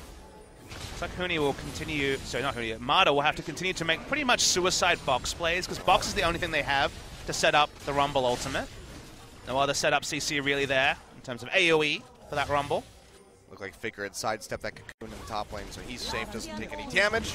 looks like Huni will continue, sorry, not Huni, Mata will have to continue to make pretty much suicide box plays, because box is the only thing they have to set up the Rumble ultimate. No other setup C C really there in terms of A O E for that Rumble. Look like Faker had sidestepped that cocoon in the top lane, so he's safe, doesn't take any damage.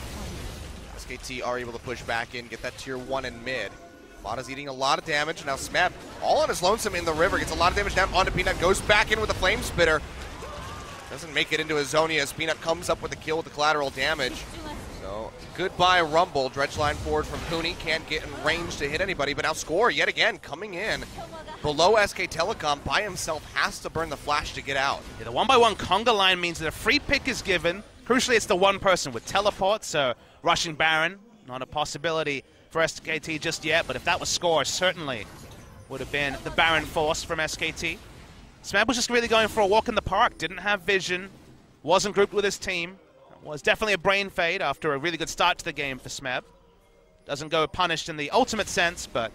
S K T are able to push back in, get that tier one in mid. Mata's eating a lot of damage. Now Smeb, all on his lonesome in the river, gets a lot of damage down onto Peanut, goes back in with a flame spitter. Doesn't make it into his Zonia as Peanut comes up with a kill with the collateral damage. So goodbye Rumble. Dredge line forward from Huni, can't get in range to hit anybody, but now Score yet again coming in below S K Telecom by himself, has to burn the flash to get out. Yeah, the one by one conga line means that a free pick is given. Crucially, it's the one person with teleport, so rushing Baron, not a possibility for S K T just yet, but if that was Score, certainly would have been the Baron force from S K T. Smeb was just really going for a walk in the park, didn't have vision, wasn't grouped with his team. Was definitely a brain fade after a really good start to the game for Smeb. Doesn't go punished in the ultimate sense, but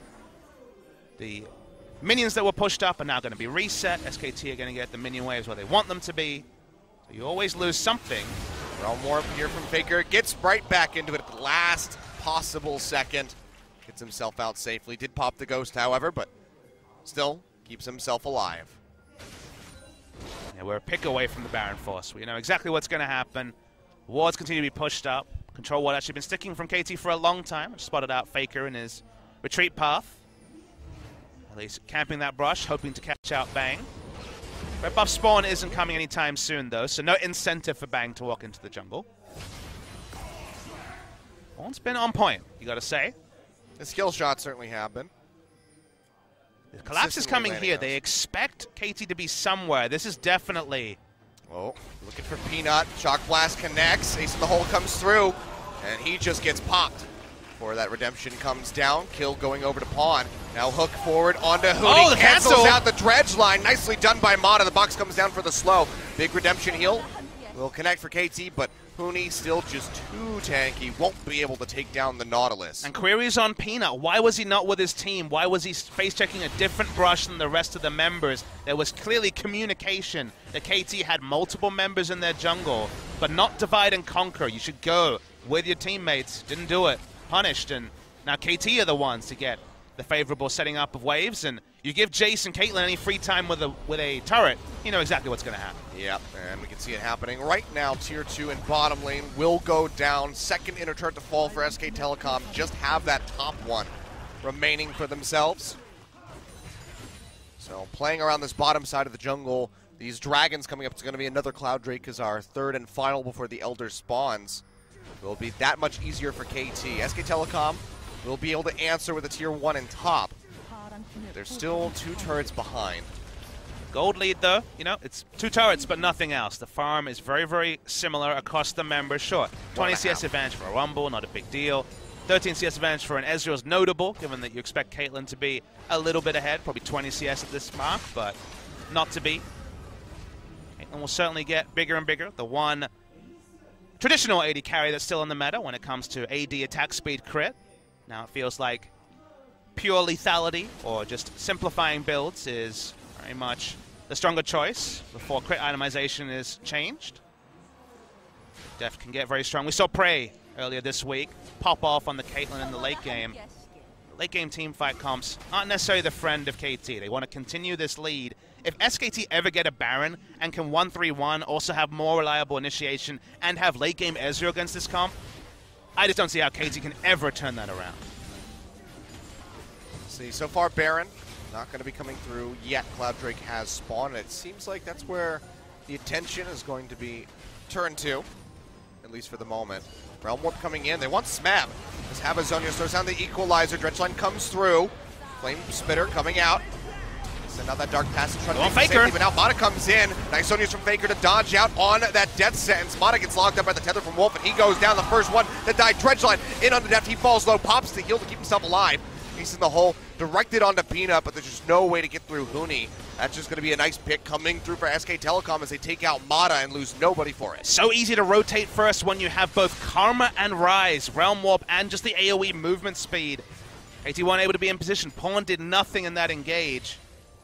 the minions that were pushed up are now going to be reset. S K T are going to get the minion waves where they want them to be. So you always lose something. Realm Warp here from Faker, gets right back into it at the last possible second. Gets himself out safely. Did pop the ghost, however, but still keeps himself alive. Yeah, we're a pick away from the Baron Force. We know exactly what's going to happen. Wards continue to be pushed up. Control ward actually been sticking from K T for a long time. Spotted out Faker in his retreat path. At least camping that brush, hoping to catch out Bang. Red buff spawn isn't coming anytime soon, though, so no incentive for Bang to walk into the jungle. One's been on point, you got to say. The skill shots certainly have been. The collapse is coming here. They expect K T to be somewhere. This is definitely... Oh, looking for Peanut. Shock Blast connects. Ace in the hole comes through, and he just gets popped before that redemption comes down. Kill going over to Pawn. Now hook forward onto Hootie. Oh, the cancels cancel. out the dredge line. Nicely done by Mata. The box comes down for the slow. Big redemption heal will connect for K T, but Hootie still just too tanky. Won't be able to take down the Nautilus. And queries on Peanut. Why was he not with his team? Why was he face-checking a different brush than the rest of the members? There was clearly communication that K T had multiple members in their jungle, but not divide and conquer. You should go with your teammates. Didn't do it. Punished, and now K T are the ones to get the favorable setting up of waves, and you give Jace and Caitlyn any free time with a with a turret, you know exactly what's going to happen. Yep, and we can see it happening right now. Tier two in bottom lane will go down. Second inner turret to fall for S K Telecom. Just have that top one remaining for themselves. So playing around this bottom side of the jungle, these dragons coming up, it's going to be another Cloud Drake as our third and final before the Elder spawns. It will be that much easier for K T. S K Telecom will be able to answer with a tier one and top. They're still two turrets behind. Gold lead, though, you know, it's two turrets, but nothing else. The farm is very, very similar across the members. Sure, twenty C S advantage for a Rumble, not a big deal. thirteen C S advantage for an Ezreal is notable, given that you expect Caitlyn to be a little bit ahead, probably twenty C S at this mark, but not to be. Caitlyn will certainly get bigger and bigger. The one traditional A D carry that's still in the meta when it comes to A D attack speed crit. Now it feels like pure lethality or just simplifying builds is very much the stronger choice before crit itemization is changed. Def can get very strong. We saw Prey earlier this week pop off on the Caitlyn in the late game. The late game team fight comps aren't necessarily the friend of K T. They want to continue this lead. If S K T ever get a Baron and can one three one, also have more reliable initiation, and have late game Ezreal against this comp, I just don't see how K T can ever turn that around. See, so far Baron not going to be coming through yet. Cloud Drake has spawned, and it seems like that's where the attention is going to be turned to, at least for the moment. Realm Warp coming in. They want Smab. As Habazonia throws down the Equalizer. Dredgeline comes through. Flame Spitter coming out. Send out that Dark Passage trying to make Faker. safety, but now Mata comes in. Nice Sonia's from Faker to dodge out on that death sentence. Mata gets locked up by the tether from Wolf, and he goes down. The first one that died. Dredgeline in on the depth. He falls low, pops the heal to keep himself alive. He's in the hole, directed onto Peanut, but there's just no way to get through Huni. That's just going to be a nice pick coming through for S K Telecom as they take out Mata and lose nobody for it. So easy to rotate first when you have both Karma and Rise, Realm Warp, and just the AoE movement speed. K T weren't able to be in position. Pawn did nothing in that engage.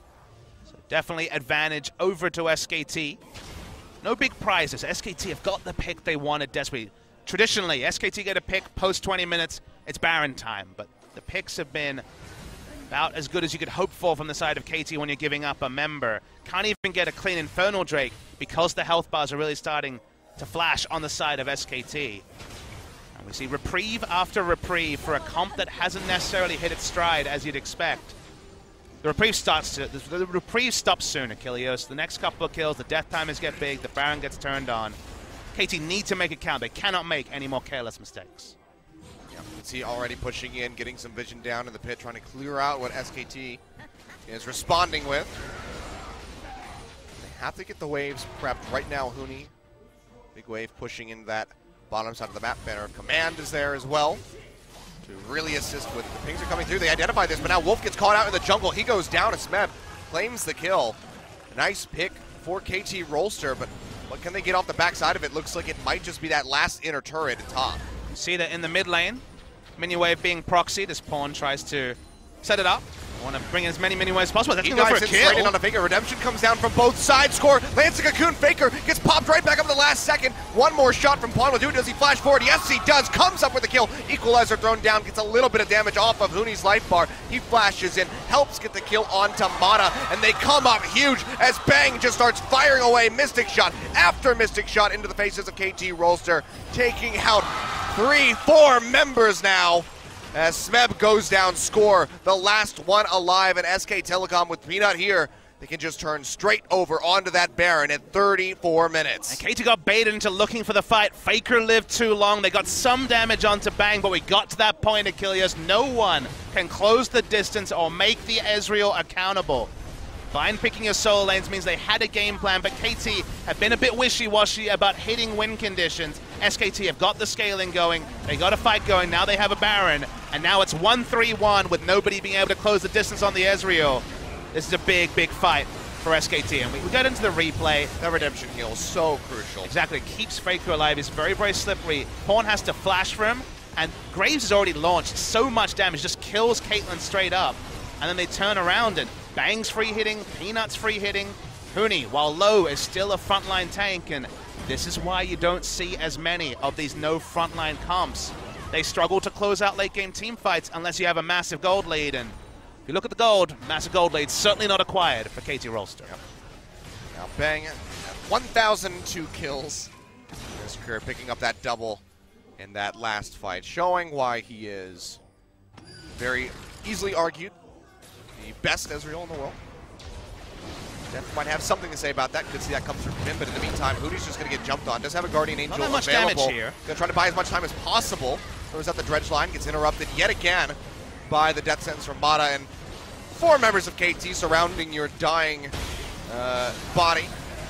So definitely advantage over to S K T. No big prizes. S K T have got the pick they wanted desperately. Traditionally, S K T get a pick post twenty minutes, it's Baron time, but the picks have been about as good as you could hope for from the side of K T when you're giving up a member. Can't even get a clean Infernal Drake because the health bars are really starting to flash on the side of S K T. And we see reprieve after reprieve for a comp that hasn't necessarily hit its stride as you'd expect. The reprieve starts to, the reprieve stops soon, Achilleos. The next couple of kills, the death timers get big, the Baron gets turned on. K T need to make it count. They cannot make any more careless mistakes. Yeah, you can see already pushing in, getting some vision down in the pit, trying to clear out what S K T is responding with. They have to get the waves prepped right now. Huni, big wave pushing in that bottom side of the map. Banner of Command is there as well to really assist with the pings are coming through. They identify this, but now Wolf gets caught out in the jungle. He goes down as Smeb claims the kill. Nice pick for K T Rolster, but what can they get off the backside of it? Looks like it might just be that last inner turret at top. See that in the mid lane, mini wave being proxied as Pawn tries to set it up. Want to bring in as many minion waves as possible. That's He going to go dives for a in straight in kill. on a Faker. Redemption comes down from both sides. Score. Lands a Cocoon. Faker gets popped right back up in the last second. One more shot from Pawn will do it. Does he flash forward? Yes, he does. Comes up with a kill. Equalizer thrown down. Gets a little bit of damage off of Huni's life bar. He flashes in. Helps get the kill onto Mata. And they come up huge as Bang just starts firing away Mystic Shot after Mystic Shot into the faces of K T Rolster. Taking out three, four members now. As Smeb goes down, score the last one alive, and S K Telecom with Peanut here, they can just turn straight over onto that Baron at thirty-four minutes. And K T got baited into looking for the fight. Faker lived too long. They got some damage onto Bang, but we got to that point, Achilles. No one can close the distance or make the Ezreal accountable. Blind picking your solo lanes means they had a game plan, but K T have been a bit wishy-washy about hitting win conditions. S K T have got the scaling going, they got a fight going, now they have a Baron, and now it's one three one with nobody being able to close the distance on the Ezreal. This is a big, big fight for S K T, and we, we got into the replay. That redemption heal is so crucial. Exactly, it keeps Faker alive, he's very, very slippery. Pawn has to flash for him, and Graves has already launched so much damage, just kills Caitlyn straight up, and then they turn around and Bang's free hitting, Peanut's free hitting. Huni, while low, is still a frontline tank, and this is why you don't see as many of these no frontline comps. They struggle to close out late game team fights unless you have a massive gold lead, and if you look at the gold, massive gold lead, certainly not acquired for K T Rolster. Yep. Now Bang, one thousand two kills in his career, picking up that double in that last fight, showing why he is very easily argued the best Ezreal in the world. Def might have something to say about that. Could see that come through from him, but in the meantime, Huni's just going to get jumped on. Does have a Guardian Angel Not that much available. damage here. Going to try to buy as much time as possible. Throws out the dredge line, gets interrupted yet again by the death sentence from Mata, and four members of K T surrounding your dying uh, body.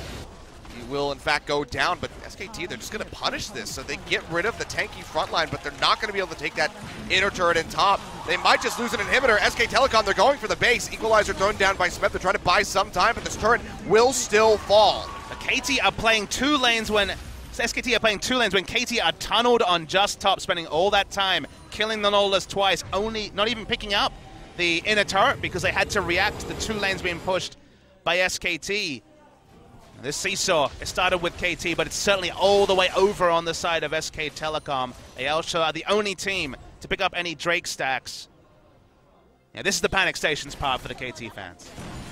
He will, in fact, go down, but S K T, they're just going to punish this, so they get rid of the tanky front line, but they're not going to be able to take that inner turret in top. They might just lose an inhibitor. S K Telecom, they're going for the base. Equalizer thrown down by Smith. They're trying to buy some time, but this turret will still fall. The K T are playing two lanes when... S K T are playing two lanes when K T are tunneled on just top, spending all that time killing the Nautilus twice, only not even picking up the inner turret because they had to react to the two lanes being pushed by S K T. This seesaw, it started with K T, but it's certainly all the way over on the side of S K Telecom. They also are the only team to pick up any Drake stacks. Yeah, this is the panic stations part for the K T fans.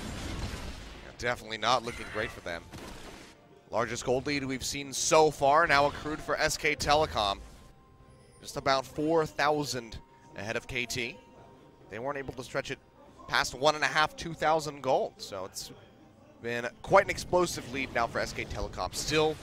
Definitely not looking great for them. Largest gold lead we've seen so far, now accrued for S K Telecom. Just about four thousand ahead of K T. They weren't able to stretch it past one and a half, two thousand gold. So it's been quite an explosive lead now for S K Telecom. Still,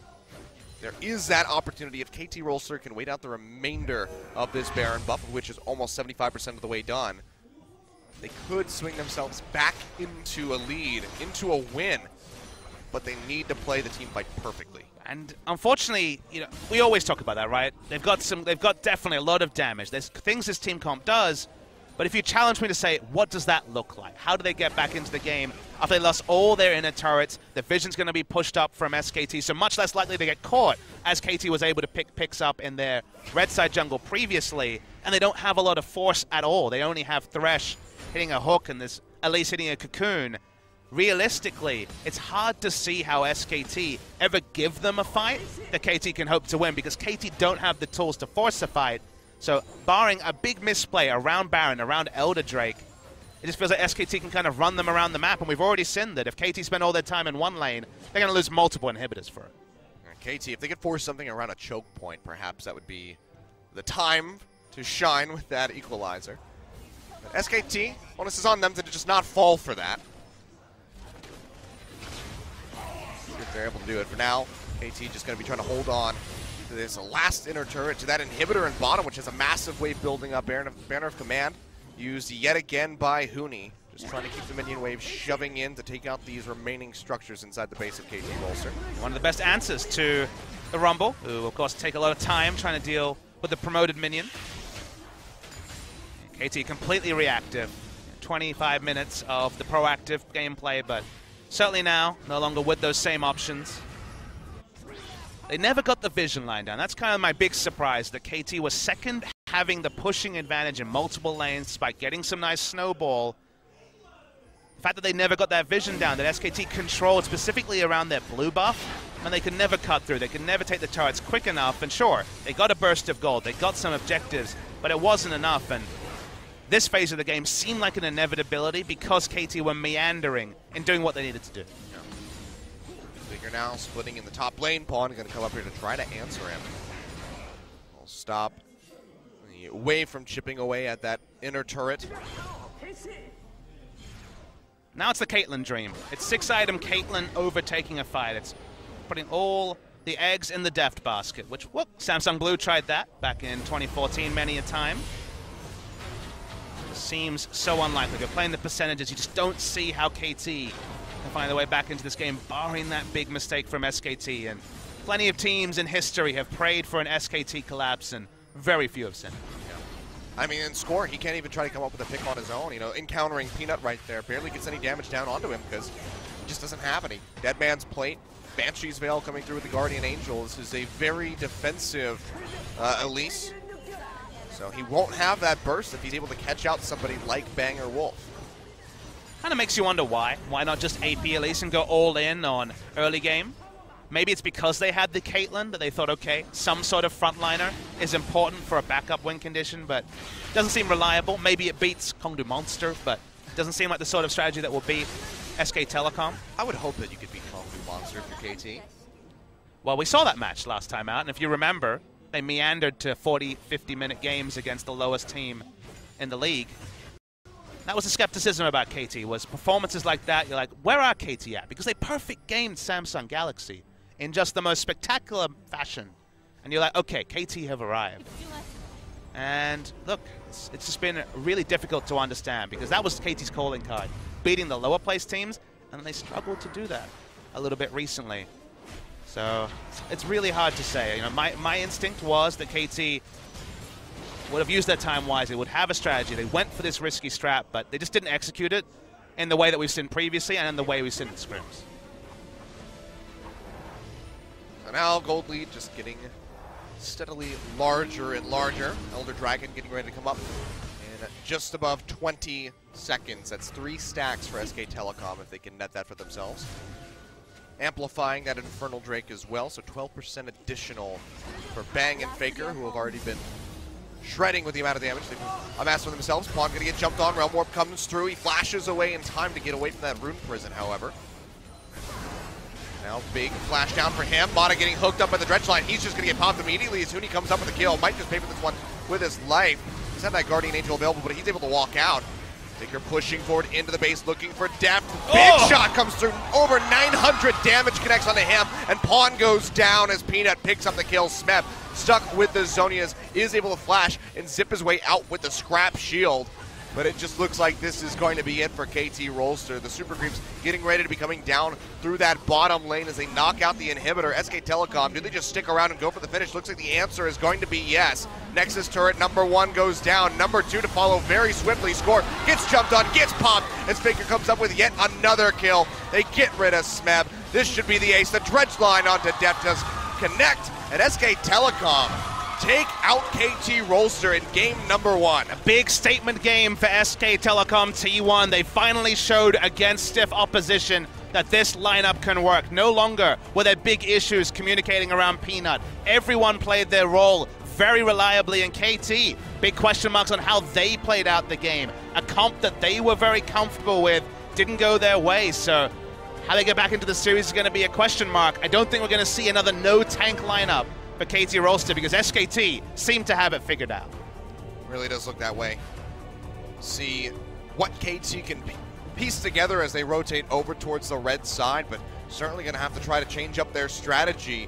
there is that opportunity if K T Rolster can wait out the remainder of this Baron buff, which is almost seventy-five percent of the way done. They could swing themselves back into a lead, into a win, but they need to play the team fight perfectly. And unfortunately, you know, we always talk about that, right? They've got some, they've got definitely a lot of damage. There's things this team comp does, but if you challenge me to say, what does that look like? How do they get back into the game after they lost all their inner turrets? The vision's going to be pushed up from S K T, so much less likely to get caught, as K T was able to pick picks up in their red side jungle previously, and they don't have a lot of force at all. They only have Thresh hitting a hook and this Elise hitting a cocoon. Realistically, it's hard to see how S K T ever give them a fight that K T can hope to win, because K T don't have the tools to force a fight. So barring a big misplay around Baron, around Elder Drake, it just feels like S K T can kind of run them around the map, and we've already seen that if K T spend all their time in one lane, they're going to lose multiple inhibitors for it. And K T, if they could force something around a choke point, perhaps that would be the time to shine with that equalizer. But S K T, onus is on them to just not fall for that. If they're able to do it. For now, K T just going to be trying to hold on to this last inner turret, to that inhibitor in bottom, which has a massive wave building up. Banner of, Banner of Command used yet again by Huni. Just trying to keep the minion wave shoving in to take out these remaining structures inside the base of K T Rolster. One of the best answers to the Rumble, who of course take a lot of time trying to deal with the promoted minion. K T completely reactive. twenty-five minutes of the proactive gameplay, but certainly now, no longer with those same options. They never got the vision line down. That's kind of my big surprise, that K T was second, having the pushing advantage in multiple lanes despite getting some nice snowball. The fact that they never got that vision down, that S K T controlled specifically around their blue buff, and they could never cut through. They could never take the turrets quick enough. And sure, they got a burst of gold. They got some objectives, but it wasn't enough. And this phase of the game seemed like an inevitability because K T were meandering and doing what they needed to do. Yeah. Figure now splitting in the top lane. Pawn going to come up here to try to answer him. We'll stop away from chipping away at that inner turret. Now it's the Caitlyn dream. It's six-item Caitlyn overtaking a fight. It's putting all the eggs in the deft basket, which, whoop, Samsung Blue tried that back in twenty fourteen many a time. It seems so unlikely. You're playing the percentages. You just don't see how K T can find their way back into this game, barring that big mistake from S K T. And plenty of teams in history have prayed for an S K T collapse, and very few have seen it. I mean, in score, he can't even try to come up with a pick on his own. You know, encountering Peanut right there, barely gets any damage down onto him because he just doesn't have any. Dead Man's Plate, Banshee's Veil coming through with the Guardian Angel. This is a very defensive uh, Elise. So he won't have that burst if he's able to catch out somebody like Bang or Wolf. Kind of makes you wonder why. Why not just A P Elise and go all in on early game? Maybe it's because they had the Caitlyn that they thought, okay, some sort of frontliner is important for a backup win condition, but doesn't seem reliable. Maybe it beats Kongdu Monster, but doesn't seem like the sort of strategy that will beat S K Telecom. I would hope that you could beat Kongdu Monster if you're K T. Well, we saw that match last time out, and if you remember, they meandered to forty, fifty minute games against the lowest team in the league. That was the skepticism about K T, was performances like that, you're like, where are K T at? Because they perfect gamed Samsung Galaxy in just the most spectacular fashion. And you're like, okay, K T have arrived. And look, it's, it's just been really difficult to understand because that was K T's calling card, beating the lower place teams, and they struggled to do that a little bit recently. So it's, it's really hard to say. You know, my, my instinct was that K T would have used their time wisely, would have a strategy. They went for this risky strat, but they just didn't execute it in the way that we've seen previously and in the way we've seen in scrims. So now gold lead just getting steadily larger and larger. Elder Dragon getting ready to come up in just above twenty seconds. That's three stacks for S K Telecom if they can net that for themselves. Amplifying that Infernal Drake as well, so twelve percent additional for Bang and Faker, who have already been shredding with the amount of damage they've amassed for themselves. Pawn going to get jumped on. Realm Warp comes through. He flashes away in time to get away from that Rune Prison, however. Now big flash down for him. Mata getting hooked up by the Dredge line. He's just going to get popped immediately as Huni comes up with a kill. Might just pay for this one with his life. He's had that Guardian Angel available, but he's able to walk out. Faker pushing forward into the base, looking for depth. Big oh. shot comes through. Over nine hundred damage connects onto him, and Pawn goes down as Peanut picks up the kill. Smeb, stuck with the Zonias, is able to flash and zip his way out with the scrap shield. But it just looks like this is going to be it for K T Rolster. The Super Creeps getting ready to be coming down through that bottom lane as they knock out the inhibitor. S K Telecom, do they just stick around and go for the finish? Looks like the answer is going to be yes. Nexus turret number one goes down. Number two to follow very swiftly. Score gets jumped on, gets popped, as Faker comes up with yet another kill. They get rid of Smeb. This should be the ace. The Dredge line onto Deptas connect, and S K Telecom take out K T Rolster in game number one. A big statement game for S K Telecom T one. They finally showed against stiff opposition that this lineup can work. No longer were there big issues communicating around Peanut. Everyone played their role very reliably, and K T, big question marks on how they played out the game. A comp that they were very comfortable with didn't go their way, so how they get back into the series is going to be a question mark. I don't think we're going to see another no-tank lineup for K T Rolster because S K T seem to have it figured out. Really does look that way. See what K T can piece together as they rotate over towards the red side, but certainly going to have to try to change up their strategy.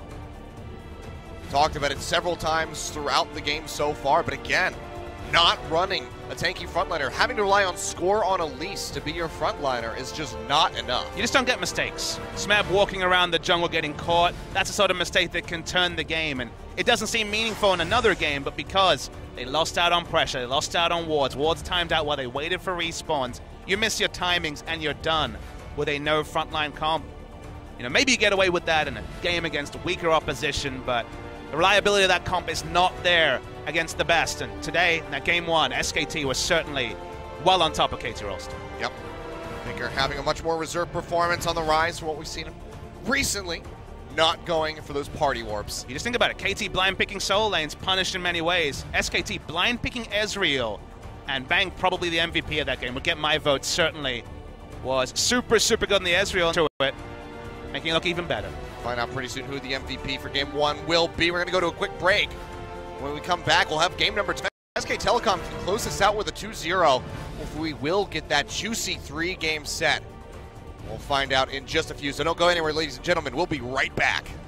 Talked about it several times throughout the game so far, but again, not running a tanky frontliner. Having to rely on Score on Elise to be your frontliner is just not enough. You just don't get mistakes. Smab walking around the jungle getting caught, that's a sort of mistake that can turn the game, and it doesn't seem meaningful in another game, but because they lost out on pressure, they lost out on wards, wards timed out while they waited for respawns, you miss your timings and you're done with a no frontline comp. You know, maybe you get away with that in a game against weaker opposition, but the reliability of that comp is not there against the best. And today, in that game one, S K T was certainly well on top of K T Rolster. Yep. Tiger having a much more reserved performance on the rise from what we've seen him recently, not going for those party warps. You just think about it, K T blind picking solo lanes, punished in many ways. S K T blind picking Ezreal, and Bang, probably the M V P of that game, would get my vote certainly, was super, super good on the Ezreal to it, making it look even better. Find out pretty soon who the M V P for game one will be. We're going to go to a quick break. When we come back, we'll have game number ten. S K Telecom can close this out with a two zero. If we will get that juicy three-game set, we'll find out in just a few. So don't go anywhere, ladies and gentlemen. We'll be right back.